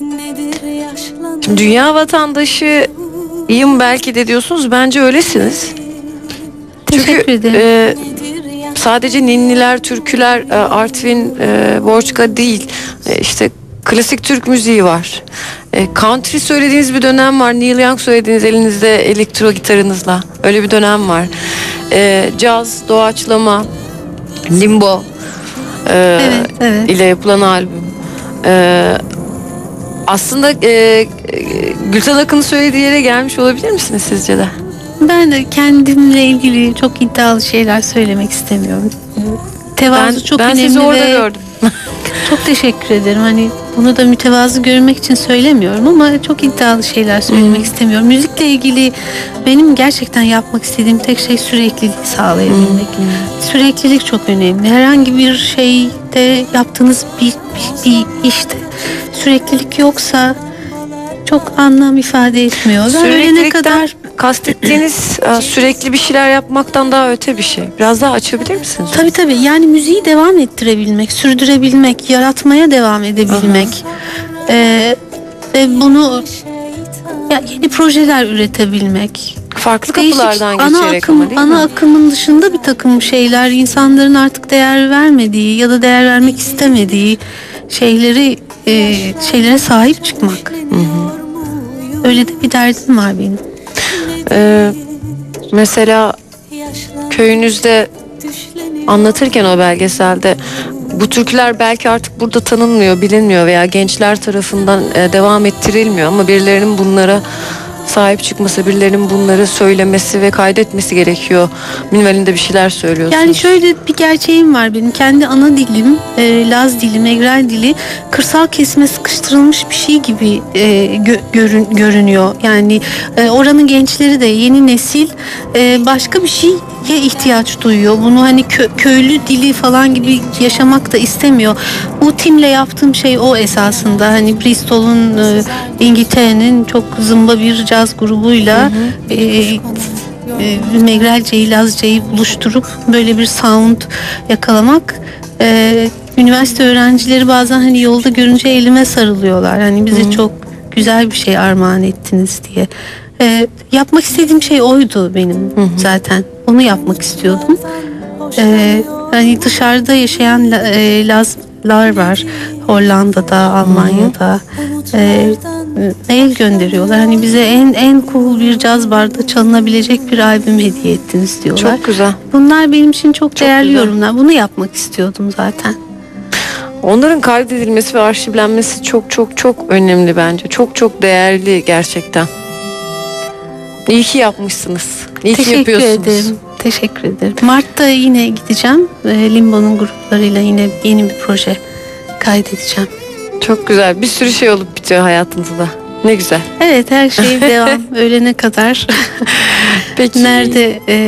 Speaker 2: şimdi dünya vatandaşıyım belki de diyorsunuz. Bence öylesiniz.
Speaker 3: Teşekkür
Speaker 2: Çünkü
Speaker 3: ederim.
Speaker 2: e, sadece ninniler, türküler, e, Artvin, e, Borçka değil. E, işte klasik Türk müziği var. E, country söylediğiniz bir dönem var. Neil Young söylediğiniz elinizde elektro gitarınızla. Öyle bir dönem var. E, caz, doğaçlama, limbo e,
Speaker 3: Evet, evet.
Speaker 2: ile yapılan albüm. E, aslında e, e, Gülten Akın'ın söylediği yere gelmiş olabilir misiniz sizce de?
Speaker 3: Ben de kendimle ilgili çok iddialı şeyler söylemek istemiyorum. Tevazu
Speaker 2: Ben,
Speaker 3: çok
Speaker 2: ben
Speaker 3: önemli
Speaker 2: sizi orada
Speaker 3: ve
Speaker 2: gördüm.
Speaker 3: çok teşekkür ederim. Hani bunu da mütevazı görünmek için söylemiyorum ama çok iddialı şeyler söylemek istemiyorum. Müzikle ilgili benim gerçekten yapmak istediğim tek şey sürekliliği sağlayabilmek. Süreklilik çok önemli. Herhangi bir şeyde yaptığınız bir, bir, bir işte süreklilik yoksa çok anlam ifade etmiyor. Ben ölene
Speaker 2: Süreklilikten
Speaker 3: kadar
Speaker 2: kastettiğiniz e, sürekli bir şeyler yapmaktan daha öte bir şey. Biraz daha açabilir misiniz?
Speaker 3: tabii tabii, yani müziği devam ettirebilmek, sürdürebilmek, yaratmaya devam edebilmek. Ee, ve bunu ya, yeni projeler üretebilmek.
Speaker 2: Farklı
Speaker 3: Değişik,
Speaker 2: kapılardan
Speaker 3: ana
Speaker 2: geçerek
Speaker 3: akım,
Speaker 2: ama değil
Speaker 3: ana
Speaker 2: mi?
Speaker 3: akımın dışında bir takım şeyler, insanların artık değer vermediği ya da değer vermek istemediği şeyleri e, şeylere sahip çıkmak. Öyle de bir derdim var benim.
Speaker 2: Ee, mesela köyünüzde anlatırken o belgeselde bu türküler belki artık burada tanınmıyor, bilinmiyor veya gençler tarafından e, devam ettirilmiyor ama birilerinin bunlara sahip çıkması, birilerinin bunları söylemesi ve kaydetmesi gerekiyor. Minvalinde bir şeyler söylüyorsunuz.
Speaker 3: Yani şöyle bir gerçeğim var benim. Kendi ana dilim, e, Laz dili, Megrel dili kırsal kesime sıkıştırılmış bir şey gibi e, gö- görün, görünüyor. Yani e, oranın gençleri de, yeni nesil e, başka bir şeye ihtiyaç duyuyor. Bunu hani kö- köylü dili falan gibi yaşamak da istemiyor. Bu timle yaptığım şey o esasında. Hani Bristol'un, e, İngiltere'nin çok zımba bir caz grubuyla e, e, Megrelce'yi, Lazce'yi buluşturup böyle bir sound yakalamak. E, üniversite öğrencileri bazen hani yolda görünce elime sarılıyorlar. Hani bize çok güzel bir şey armağan ettiniz diye. E, yapmak istediğim şey oydu benim zaten. Onu yapmak istiyordum. E, hani dışarıda yaşayan La- e, Lazlar var. Hollanda'da, Almanya'da. E, mail gönderiyorlar. Hani bize en en cool bir caz barda çalınabilecek bir albüm hediye ettiniz diyorlar.
Speaker 2: Çok güzel.
Speaker 3: Bunlar benim için çok,
Speaker 2: Çok
Speaker 3: değerli
Speaker 2: güzel.
Speaker 3: yorumlar. Bunu yapmak istiyordum zaten.
Speaker 2: Onların kaydedilmesi ve arşivlenmesi çok çok çok önemli bence. Çok çok değerli gerçekten. İyi ki yapmışsınız. İyi ki
Speaker 3: Teşekkür
Speaker 2: yapıyorsunuz.
Speaker 3: ederim. Teşekkür ederim. Mart'ta yine gideceğim. E, Limbo'nun gruplarıyla yine yeni bir proje kaydedeceğim.
Speaker 2: Çok güzel. Bir sürü şey olup bitiyor hayatınızda. Ne güzel.
Speaker 3: Evet, her şey devam. Ölene kadar.
Speaker 2: Peki.
Speaker 3: Nerede e,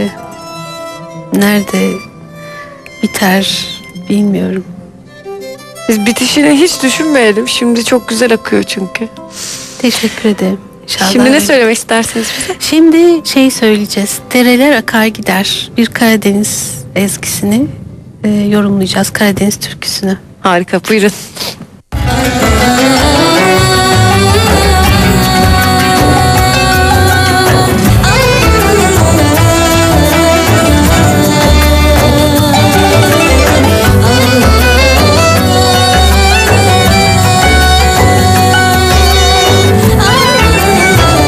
Speaker 3: nerede biter bilmiyorum.
Speaker 2: Biz bitişini hiç düşünmeyelim. Şimdi çok güzel akıyor çünkü.
Speaker 3: Teşekkür ederim. İnşallah
Speaker 2: Şimdi ne
Speaker 3: öyle.
Speaker 2: söylemek istersiniz bize?
Speaker 3: Şimdi şey söyleyeceğiz. Dereler akar gider. Bir Karadeniz ezgisini e, yorumlayacağız. Karadeniz türküsünü.
Speaker 2: Harika. Buyurun.
Speaker 1: Ay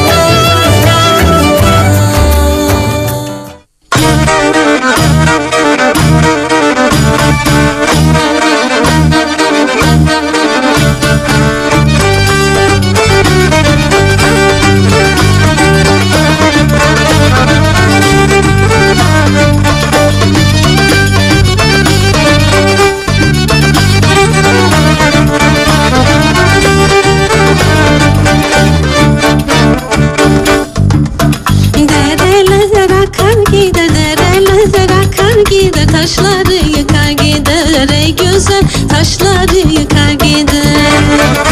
Speaker 1: taşları yıkar gider. Ey güzel taşları yıkar gider.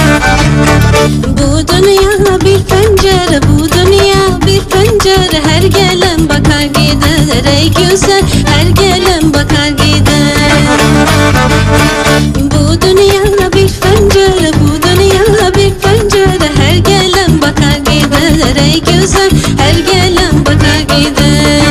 Speaker 1: Bu dünya bir pencere, bu dünya bir pencere. Her gelen bakar gider. Ey güzel her gelen bakar gider. Bu dünya bir pencere, bu dünya bir pencere. Her gelen bakar gider. Ey güzel her gelen bakar gider.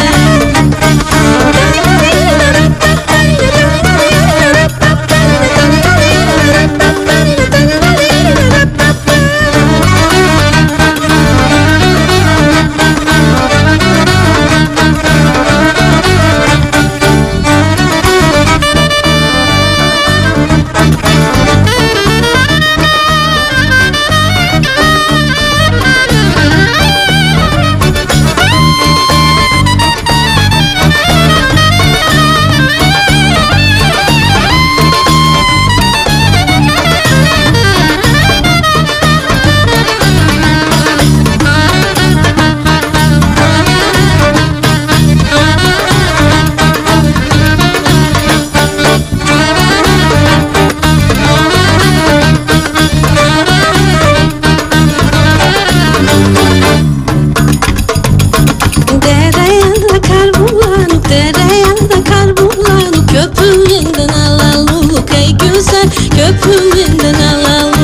Speaker 1: Köpründen alalım.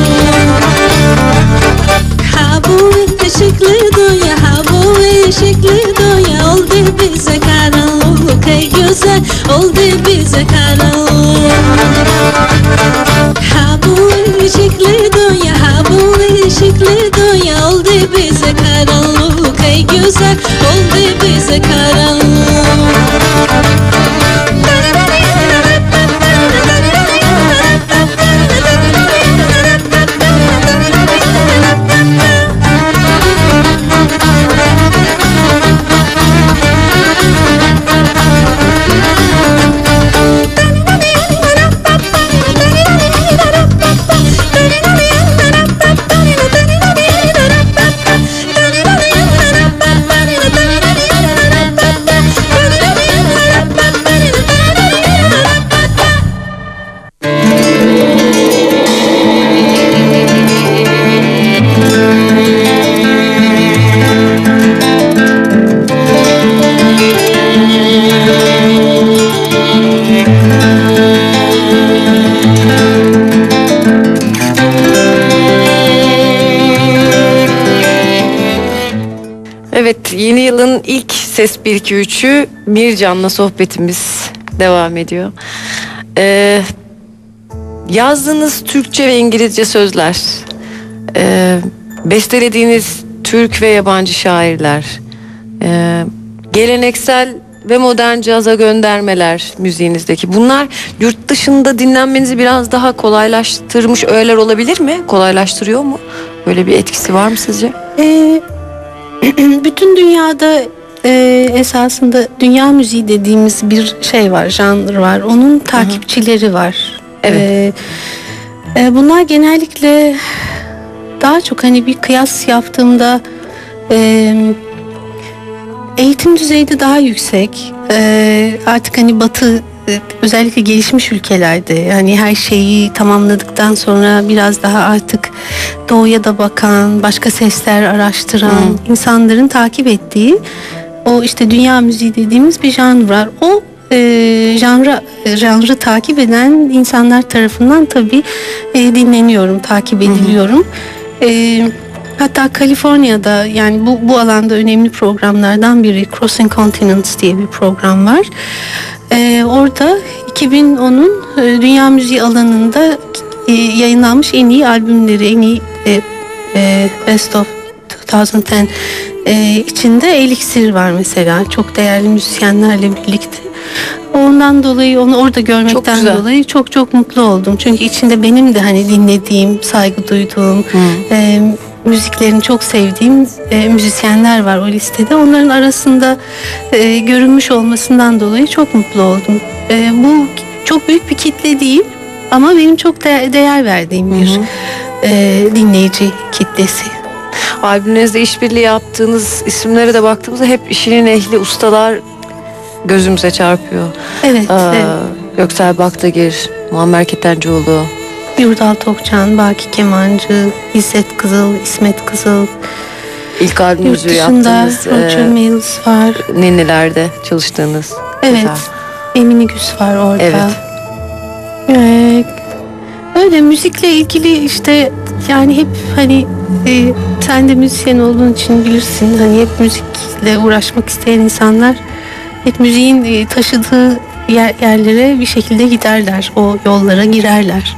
Speaker 1: Ha bu ışıklı dünya, ha bu ışıklı dünya. Oldu bize karanlık ey güzel, oldu bize karanlık. Ha bu ışıklı dünya, ha bu ışıklı dünya. Oldu bize karanlık ey güzel, oldu bize karanlık.
Speaker 2: Evet, yeni yılın ilk Ses bir iki üçü Mircan'la sohbetimiz devam ediyor. Ee, yazdığınız Türkçe ve İngilizce sözler, e, bestelediğiniz Türk ve yabancı şairler, e, geleneksel ve modern caza göndermeler müziğinizdeki, bunlar yurt dışında dinlenmenizi biraz daha kolaylaştırmış öğeler olabilir mi? Kolaylaştırıyor mu? Böyle bir etkisi var mı sizce?
Speaker 3: Ee, bütün dünyada e, esasında dünya müziği dediğimiz bir şey var, janr var. Onun takipçileri var.
Speaker 2: Evet.
Speaker 3: Ee, e, bunlar genellikle daha çok hani bir kıyas yaptığımda e, eğitim düzeyi de daha yüksek. E, artık hani Batı, özellikle gelişmiş ülkelerde yani her şeyi tamamladıktan sonra biraz daha artık doğuya da bakan, başka sesler araştıran, hmm. insanların takip ettiği o işte dünya müziği dediğimiz bir janr var. O e, janrı, janrı takip eden insanlar tarafından tabii e, dinleniyorum, takip ediliyorum. Hmm. E, hatta Kaliforniya'da yani bu, bu alanda önemli programlardan biri Crossing Continents diye bir program var. Ee, orada iki bin onun e, dünya müziği alanında e, yayınlanmış en iyi albümleri, en iyi e, e, Best of iki bin on e, içinde Elixir var mesela. Çok değerli müzisyenlerle birlikte. Ondan dolayı onu orada görmekten çok dolayı çok çok mutlu oldum. Çünkü içinde benim de hani dinlediğim, saygı duyduğum, e, müziklerini çok sevdiğim e, müzisyenler var o listede. Onların arasında e, görünmüş olmasından dolayı çok mutlu oldum. E, bu çok büyük bir kitle değil ama benim çok de- değer verdiğim bir e, dinleyici kitlesi.
Speaker 2: Albümlerinizde işbirliği yaptığınız isimlere de baktığımızda hep işinin ehli ustalar gözümüze çarpıyor.
Speaker 3: Evet.
Speaker 2: Aa,
Speaker 3: evet.
Speaker 2: Göksel Baktagir, Muammer Ketencoğlu,
Speaker 3: Yurdal Tokcan, Baki Kemancı, İzzet Kızıl, İsmet Kızıl.
Speaker 2: İlk
Speaker 3: Yurt
Speaker 2: albümümüzü
Speaker 3: dışında
Speaker 2: yaptığınız
Speaker 3: Roger
Speaker 2: e,
Speaker 3: Mills var.
Speaker 2: Ninniler'de çalıştığınız.
Speaker 3: Evet.
Speaker 2: Güzel.
Speaker 3: Emine Güs var orada.
Speaker 2: Evet.
Speaker 3: Ee, öyle müzikle ilgili işte yani hep hani e, sen de müzisyen olduğun için bilirsin. Hani hep müzikle uğraşmak isteyen insanlar hep müziğin e, taşıdığı yer, yerlere bir şekilde giderler. O yollara girerler.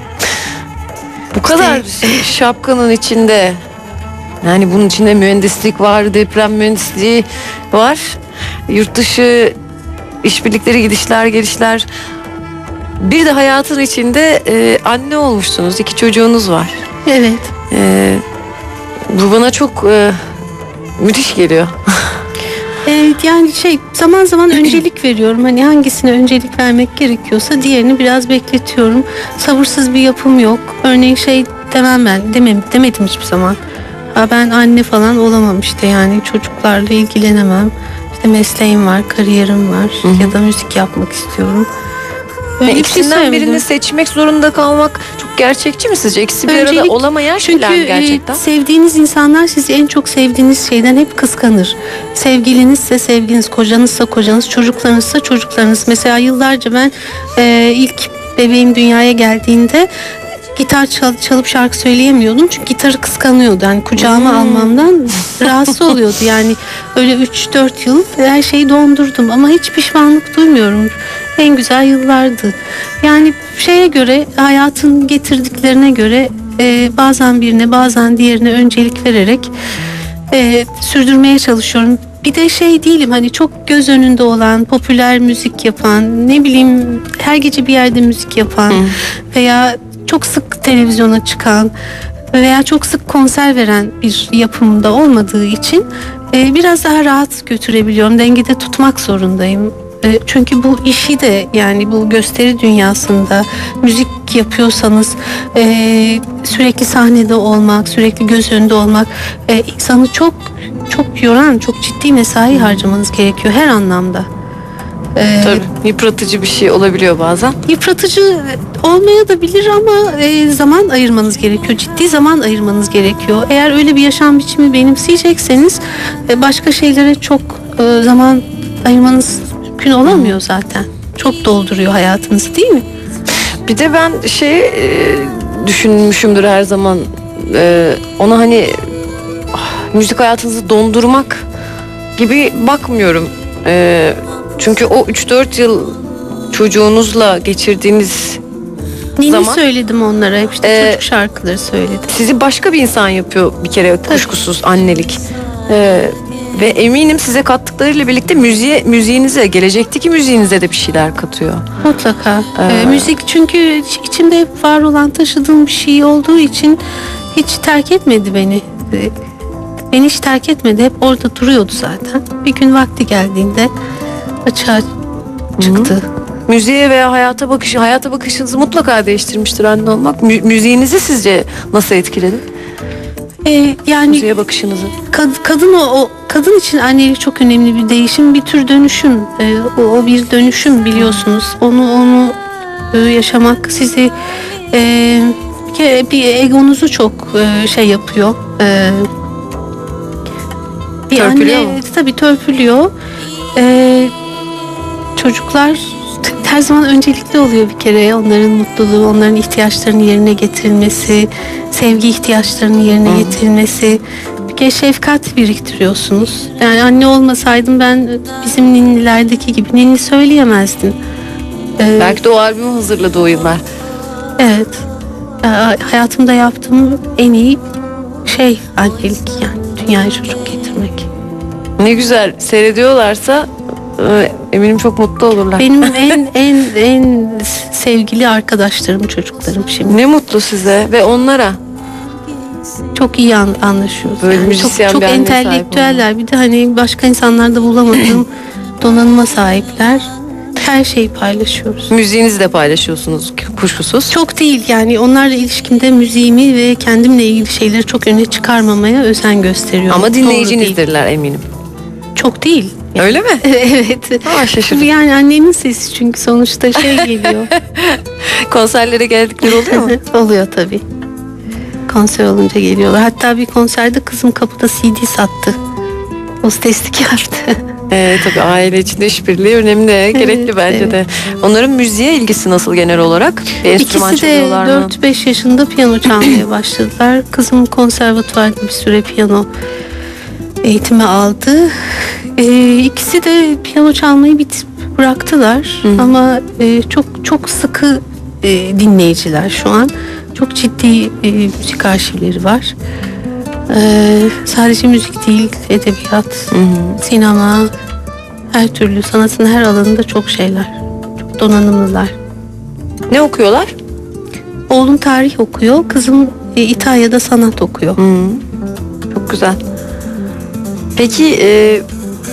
Speaker 2: Bu kadar şapkanın içinde, yani bunun içinde mühendislik var, deprem mühendisliği var, yurt dışı işbirlikleri, gidişler gelişler, bir de hayatın içinde e, anne olmuşsunuz, iki çocuğunuz var.
Speaker 3: Evet.
Speaker 2: E, bu bana çok e, müthiş geliyor.
Speaker 3: Ee, yani şey zaman zaman öncelik veriyorum. Hani hangisine öncelik vermek gerekiyorsa diğerini biraz bekletiyorum. Sabırsız bir yapım yok. Örneğin şey demem ben. Demem, demedim hiçbir zaman. Ha, ben anne falan olamam işte, yani çocuklarla ilgilenemem. İşte mesleğim var, kariyerim var.
Speaker 2: Hı hı.
Speaker 3: Ya da müzik yapmak istiyorum. Öyle
Speaker 2: Ve
Speaker 3: bir şey
Speaker 2: ikisinden
Speaker 3: söylemedim.
Speaker 2: birini seçmek zorunda kalmak çok gerçekçi mi sizce? İkisi bir
Speaker 3: Öncelik-
Speaker 2: arada olamayan şeyler mi
Speaker 3: Çünkü
Speaker 2: gerçekten?
Speaker 3: e, sevdiğiniz insanlar sizi en çok sevdiğiniz şeyden hep kıskanır. Sevgilinizse sevgiliniz, kocanızsa kocanız, çocuklarınızsa çocuklarınız. Mesela yıllarca ben e, ilk bebeğim dünyaya geldiğinde gitar çal, çalıp şarkı söyleyemiyordum. Çünkü gitarı kıskanıyordu. Yani kucağıma almamdan rahatsız oluyordu. Yani öyle üç dört yıl her şeyi dondurdum. Ama hiç pişmanlık duymuyorum. En güzel yıllardı. Yani şeye göre, hayatın getirdiklerine göre e, bazen birine bazen diğerine öncelik vererek e, sürdürmeye çalışıyorum. Bir de şey değilim, hani çok göz önünde olan, popüler müzik yapan, ne bileyim her gece bir yerde müzik yapan veya çok sık televizyona çıkan veya çok sık konser veren bir yapımda olmadığı için e, biraz daha rahat götürebiliyorum. Dengede tutmak zorundayım. E, çünkü bu işi de, yani bu gösteri dünyasında müzik yapıyorsanız e, sürekli sahnede olmak, sürekli göz önünde olmak e, insanı çok çok yoran, çok ciddi mesai harcamanız gerekiyor her anlamda. E,
Speaker 2: Tabii, yıpratıcı bir şey olabiliyor bazen.
Speaker 3: Yıpratıcı olmaya da bilir ama e, zaman ayırmanız gerekiyor. Ciddi zaman ayırmanız gerekiyor. Eğer öyle bir yaşam biçimi benimseyecekseniz e, başka şeylere çok e, zaman ayırmanız mümkün olamıyor zaten. Çok dolduruyor hayatınızı, değil mi?
Speaker 2: Bir de ben şey e, düşünmüşümdür her zaman, e, ona hani ah, müzik hayatınızı dondurmak gibi bakmıyorum. E, çünkü o üç dört yıl çocuğunuzla geçirdiğiniz
Speaker 3: Nini
Speaker 2: zaman
Speaker 3: söyledim onlara. Hep işte
Speaker 2: Ee,
Speaker 3: çocuk şarkıları söyledim.
Speaker 2: sizi başka bir insan yapıyor bir kere, kuşkusuz annelik. E, ve eminim size kattıklarıyla birlikte müziğe, müziğinize, gelecekteki müziğinize de bir şeyler katıyor.
Speaker 3: Mutlaka.
Speaker 2: Ee,
Speaker 3: Ee, müzik çünkü iç- içimde hep var olan, taşıdığım bir şey olduğu için hiç terk etmedi beni. Ee, Beni hiç terk etmedi. Hep orada duruyordu zaten. Bir gün vakti geldiğinde açığa çıktı.
Speaker 2: Müziğe veya hayata bakış, hayata bakışınızı mutlaka değiştirmiştir anne olmak. Mü- müziğinizi sizce nasıl etkiledi?
Speaker 3: Ee, yani
Speaker 2: Müziğe bakışınızı.
Speaker 3: kad- kadın o, o kadın için annelik çok önemli bir değişim, bir tür dönüşüm. Ee, o, o bir dönüşüm, biliyorsunuz. Onu onu e, yaşamak sizi e, bir kere bir egonuzu çok e, şey yapıyor. E, bir
Speaker 2: Törpülüyor
Speaker 3: anne
Speaker 2: mu?
Speaker 3: tabii törpülüyor. E, çocuklar her zaman öncelikli oluyor bir kere. Onların mutluluğu, onların ihtiyaçlarının yerine getirilmesi, sevgi ihtiyaçlarının yerine getirilmesi. Bir kere şefkat biriktiriyorsunuz. Yani anne olmasaydım ben bizim ninnilerdeki gibi ninni söyleyemezdim. Ee,
Speaker 2: Belki de o albümü hazırladı o yıllar.
Speaker 3: evet. Ee, hayatımda yaptığım en iyi şey annelik, yani dünyaya çocuk getirmek.
Speaker 2: Ne güzel, seyrediyorlarsa e, eminim çok mutlu olurlar.
Speaker 3: Benim en en en sevgili arkadaşlarım çocuklarım şimdi.
Speaker 2: Ne mutlu size ve onlara.
Speaker 3: Çok iyi an, anlaşıyoruz.
Speaker 2: Böyle
Speaker 3: Yani
Speaker 2: müzisyen
Speaker 3: çok çok
Speaker 2: bir anne sahip
Speaker 3: entelektüeller. Bir de hani başka insanlarda bulamadığım donanıma sahipler. Her şeyi paylaşıyoruz.
Speaker 2: Müziğinizi de paylaşıyorsunuz kuşkusuz.
Speaker 3: Çok değil, yani onlarla ilişkimde müziğimi ve kendimle ilgili şeyleri çok öne çıkarmamaya özen gösteriyorum.
Speaker 2: Ama
Speaker 3: Doğru değil.
Speaker 2: dinleyicinizdirler eminim.
Speaker 3: Çok değil. Yani.
Speaker 2: Öyle mi?
Speaker 3: Evet.
Speaker 2: Aa, şaşırdım.
Speaker 3: Yani annemin sesi çünkü sonuçta şey geliyor.
Speaker 2: Konserlere geldikleri oluyor mu?
Speaker 3: Oluyor tabii. Konser olunca geliyorlar. Hatta bir konserde kızım kapıda C D sattı. Hosteslik yaptı.
Speaker 2: Ee, tabii aile içinde işbirliği önemli, gerekli bence
Speaker 3: evet.
Speaker 2: de. Onların müziğe ilgisi nasıl genel olarak? Bir enstrüman
Speaker 3: İkisi de
Speaker 2: çalıyorlar mı?
Speaker 3: dört beş yaşında piyano çalmaya başladılar. Kızım konservatuvarda bir süre piyano eğitimi aldı. Ee, ikisi de piyano çalmayı bit bıraktılar. Hı. Ama e, çok çok sıkı e, dinleyiciler şu an. Çok ciddi e, müzik arşivleri var. Ee, sadece müzik değil, edebiyat, hı hı. sinema, her türlü sanatın her alanında çok şeyler. Çok donanımlılar.
Speaker 2: Ne okuyorlar?
Speaker 3: Oğlum tarih okuyor, kızım e, İtalya'da sanat okuyor.
Speaker 2: Hı. Çok güzel. Peki e,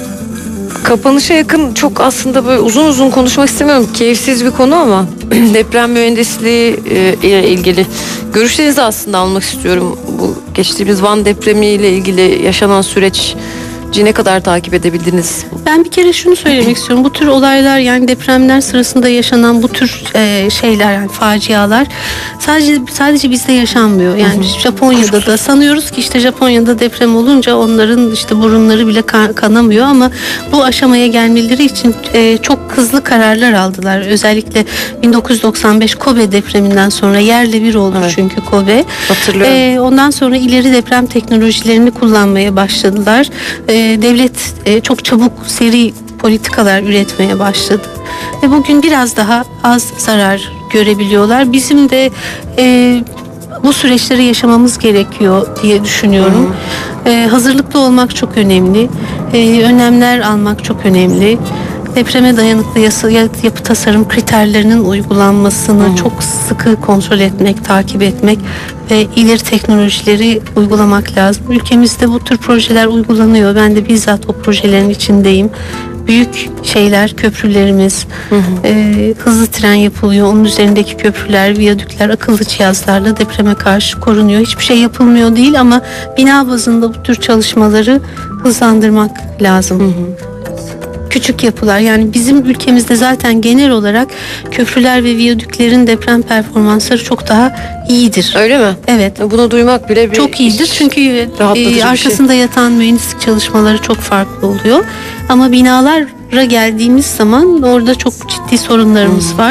Speaker 2: kapanışa yakın çok aslında böyle uzun uzun konuşmak istemiyorum. Keyifsiz bir konu ama deprem mühendisliği e, ile ilgili görüşlerinizi aslında almak istiyorum. Bu geçtiğimiz Van depremiyle ilgili yaşanan süreci ne kadar takip edebildiniz?
Speaker 3: Ben bir kere şunu söylemek istiyorum. Bu tür olaylar, yani depremler sırasında yaşanan bu tür e, şeyler, yani facialar sadece sadece bizde yaşanmıyor. Yani hı hı. Japonya'da da sanıyoruz ki işte Japonya'da deprem olunca onların işte burunları bile kan- kanamıyor ama bu aşamaya gelmeleri için e, çok hızlı kararlar aldılar. Özellikle bin dokuz yüz doksan beş Kobe depreminden sonra yerle bir oldu evet. çünkü Kobe.
Speaker 2: Hatırlıyorum.
Speaker 3: E, ondan sonra ileri deprem teknolojilerini kullanmaya başladılar. E, devlet e, çok çabuk seri politikalar üretmeye başladı ve bugün biraz daha az zarar görebiliyorlar. Bizim de e, bu süreçleri yaşamamız gerekiyor diye düşünüyorum. E, hazırlıklı olmak çok önemli. E, önlemler almak çok önemli. Depreme dayanıklı yasa, yapı tasarım kriterlerinin uygulanmasını hı hı. çok sıkı kontrol etmek, takip etmek ve ileri teknolojileri uygulamak lazım. Ülkemizde bu tür projeler uygulanıyor. Ben de bizzat o projelerin içindeyim. Büyük şeyler, köprülerimiz, hı hı. E, hızlı tren yapılıyor. Onun üzerindeki köprüler, viyadükler akıllı cihazlarla depreme karşı korunuyor. Hiçbir şey yapılmıyor değil ama bina bazında bu tür çalışmaları hızlandırmak lazım. Hı hı. Küçük yapılar, yani bizim ülkemizde zaten genel olarak köprüler ve viyadüklerin deprem performansları çok daha iyidir.
Speaker 2: Öyle mi?
Speaker 3: Evet.
Speaker 2: Bunu duymak bile bir
Speaker 3: çok iyidir çünkü e, arkasında şey. yatan mühendislik çalışmaları çok farklı oluyor. Ama binalara geldiğimiz zaman orada çok ciddi sorunlarımız hmm. var.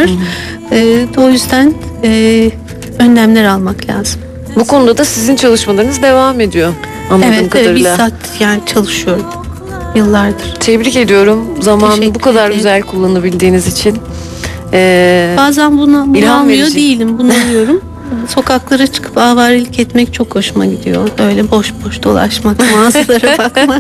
Speaker 3: E, o yüzden e, önlemler almak lazım.
Speaker 2: Bu konuda da sizin çalışmalarınız devam ediyor. Anladığım
Speaker 3: evet,
Speaker 2: kadarıyla.
Speaker 3: Evet, bizzat yani çalışıyorum. Yıllardır.
Speaker 2: Tebrik ediyorum. Zamanı bu kadar ederim. Güzel kullanabildiğiniz için. Ee,
Speaker 3: Bazen buna bulamıyor değilim. Bunalıyorum. Sokaklara çıkıp avarelik etmek çok hoşuma gidiyor. Öyle boş boş dolaşmak, mağazalara bakmak.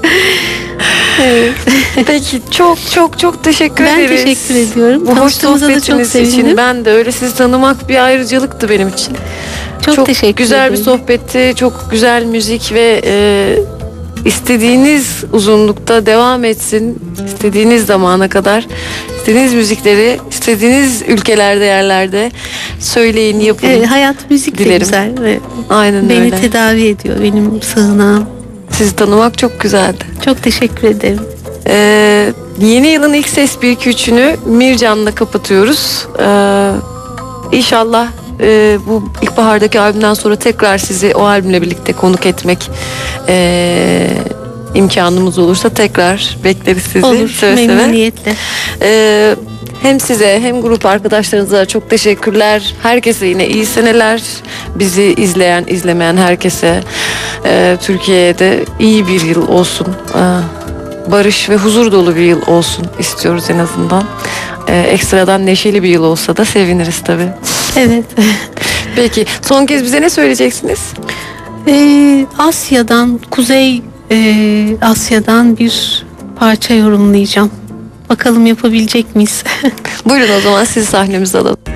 Speaker 3: Evet.
Speaker 2: Peki çok çok çok teşekkür
Speaker 3: ben
Speaker 2: ederiz.
Speaker 3: Ben teşekkür ediyorum.
Speaker 2: Bu hoş sohbetiniz için ben de öyle sizi tanımak bir ayrıcalıktı benim için.
Speaker 3: Çok, çok teşekkür
Speaker 2: güzel
Speaker 3: ederim.
Speaker 2: bir sohbetti. Çok güzel müzik ve e, İstediğiniz uzunlukta devam etsin. İstediğiniz zamana kadar istediğiniz müzikleri istediğiniz ülkelerde, yerlerde söyleyin, yapın.
Speaker 3: Evet, hayat müzik de güzel.
Speaker 2: Aynen
Speaker 3: Beni
Speaker 2: öyle.
Speaker 3: Beni tedavi ediyor. Benim sığınağım.
Speaker 2: Sizi tanımak çok güzeldi.
Speaker 3: Çok teşekkür ederim.
Speaker 2: Ee, yeni yılın ilk ses bir iki üçünü Mircan'la kapatıyoruz. Ee, İnşallah Ee, bu ilkbahardaki albümden sonra tekrar sizi o albümle birlikte konuk etmek e, imkanımız olursa tekrar bekleriz sizi.
Speaker 3: Olur,
Speaker 2: seve
Speaker 3: memnuniyetle.
Speaker 2: Ee, hem size hem grup arkadaşlarınıza çok teşekkürler. Herkese yine iyi seneler. Bizi izleyen, izlemeyen herkese e, Türkiye'de iyi bir yıl olsun. E, barış ve huzur dolu bir yıl olsun istiyoruz en azından. E, ekstradan neşeli bir yıl olsa da seviniriz tabii.
Speaker 3: Evet.
Speaker 2: Peki son kez bize ne söyleyeceksiniz?
Speaker 3: Ee, Asya'dan, Kuzey e, Asya'dan bir parça yorumlayacağım. Bakalım yapabilecek miyiz?
Speaker 2: Buyurun o zaman sizi sahnemize alalım.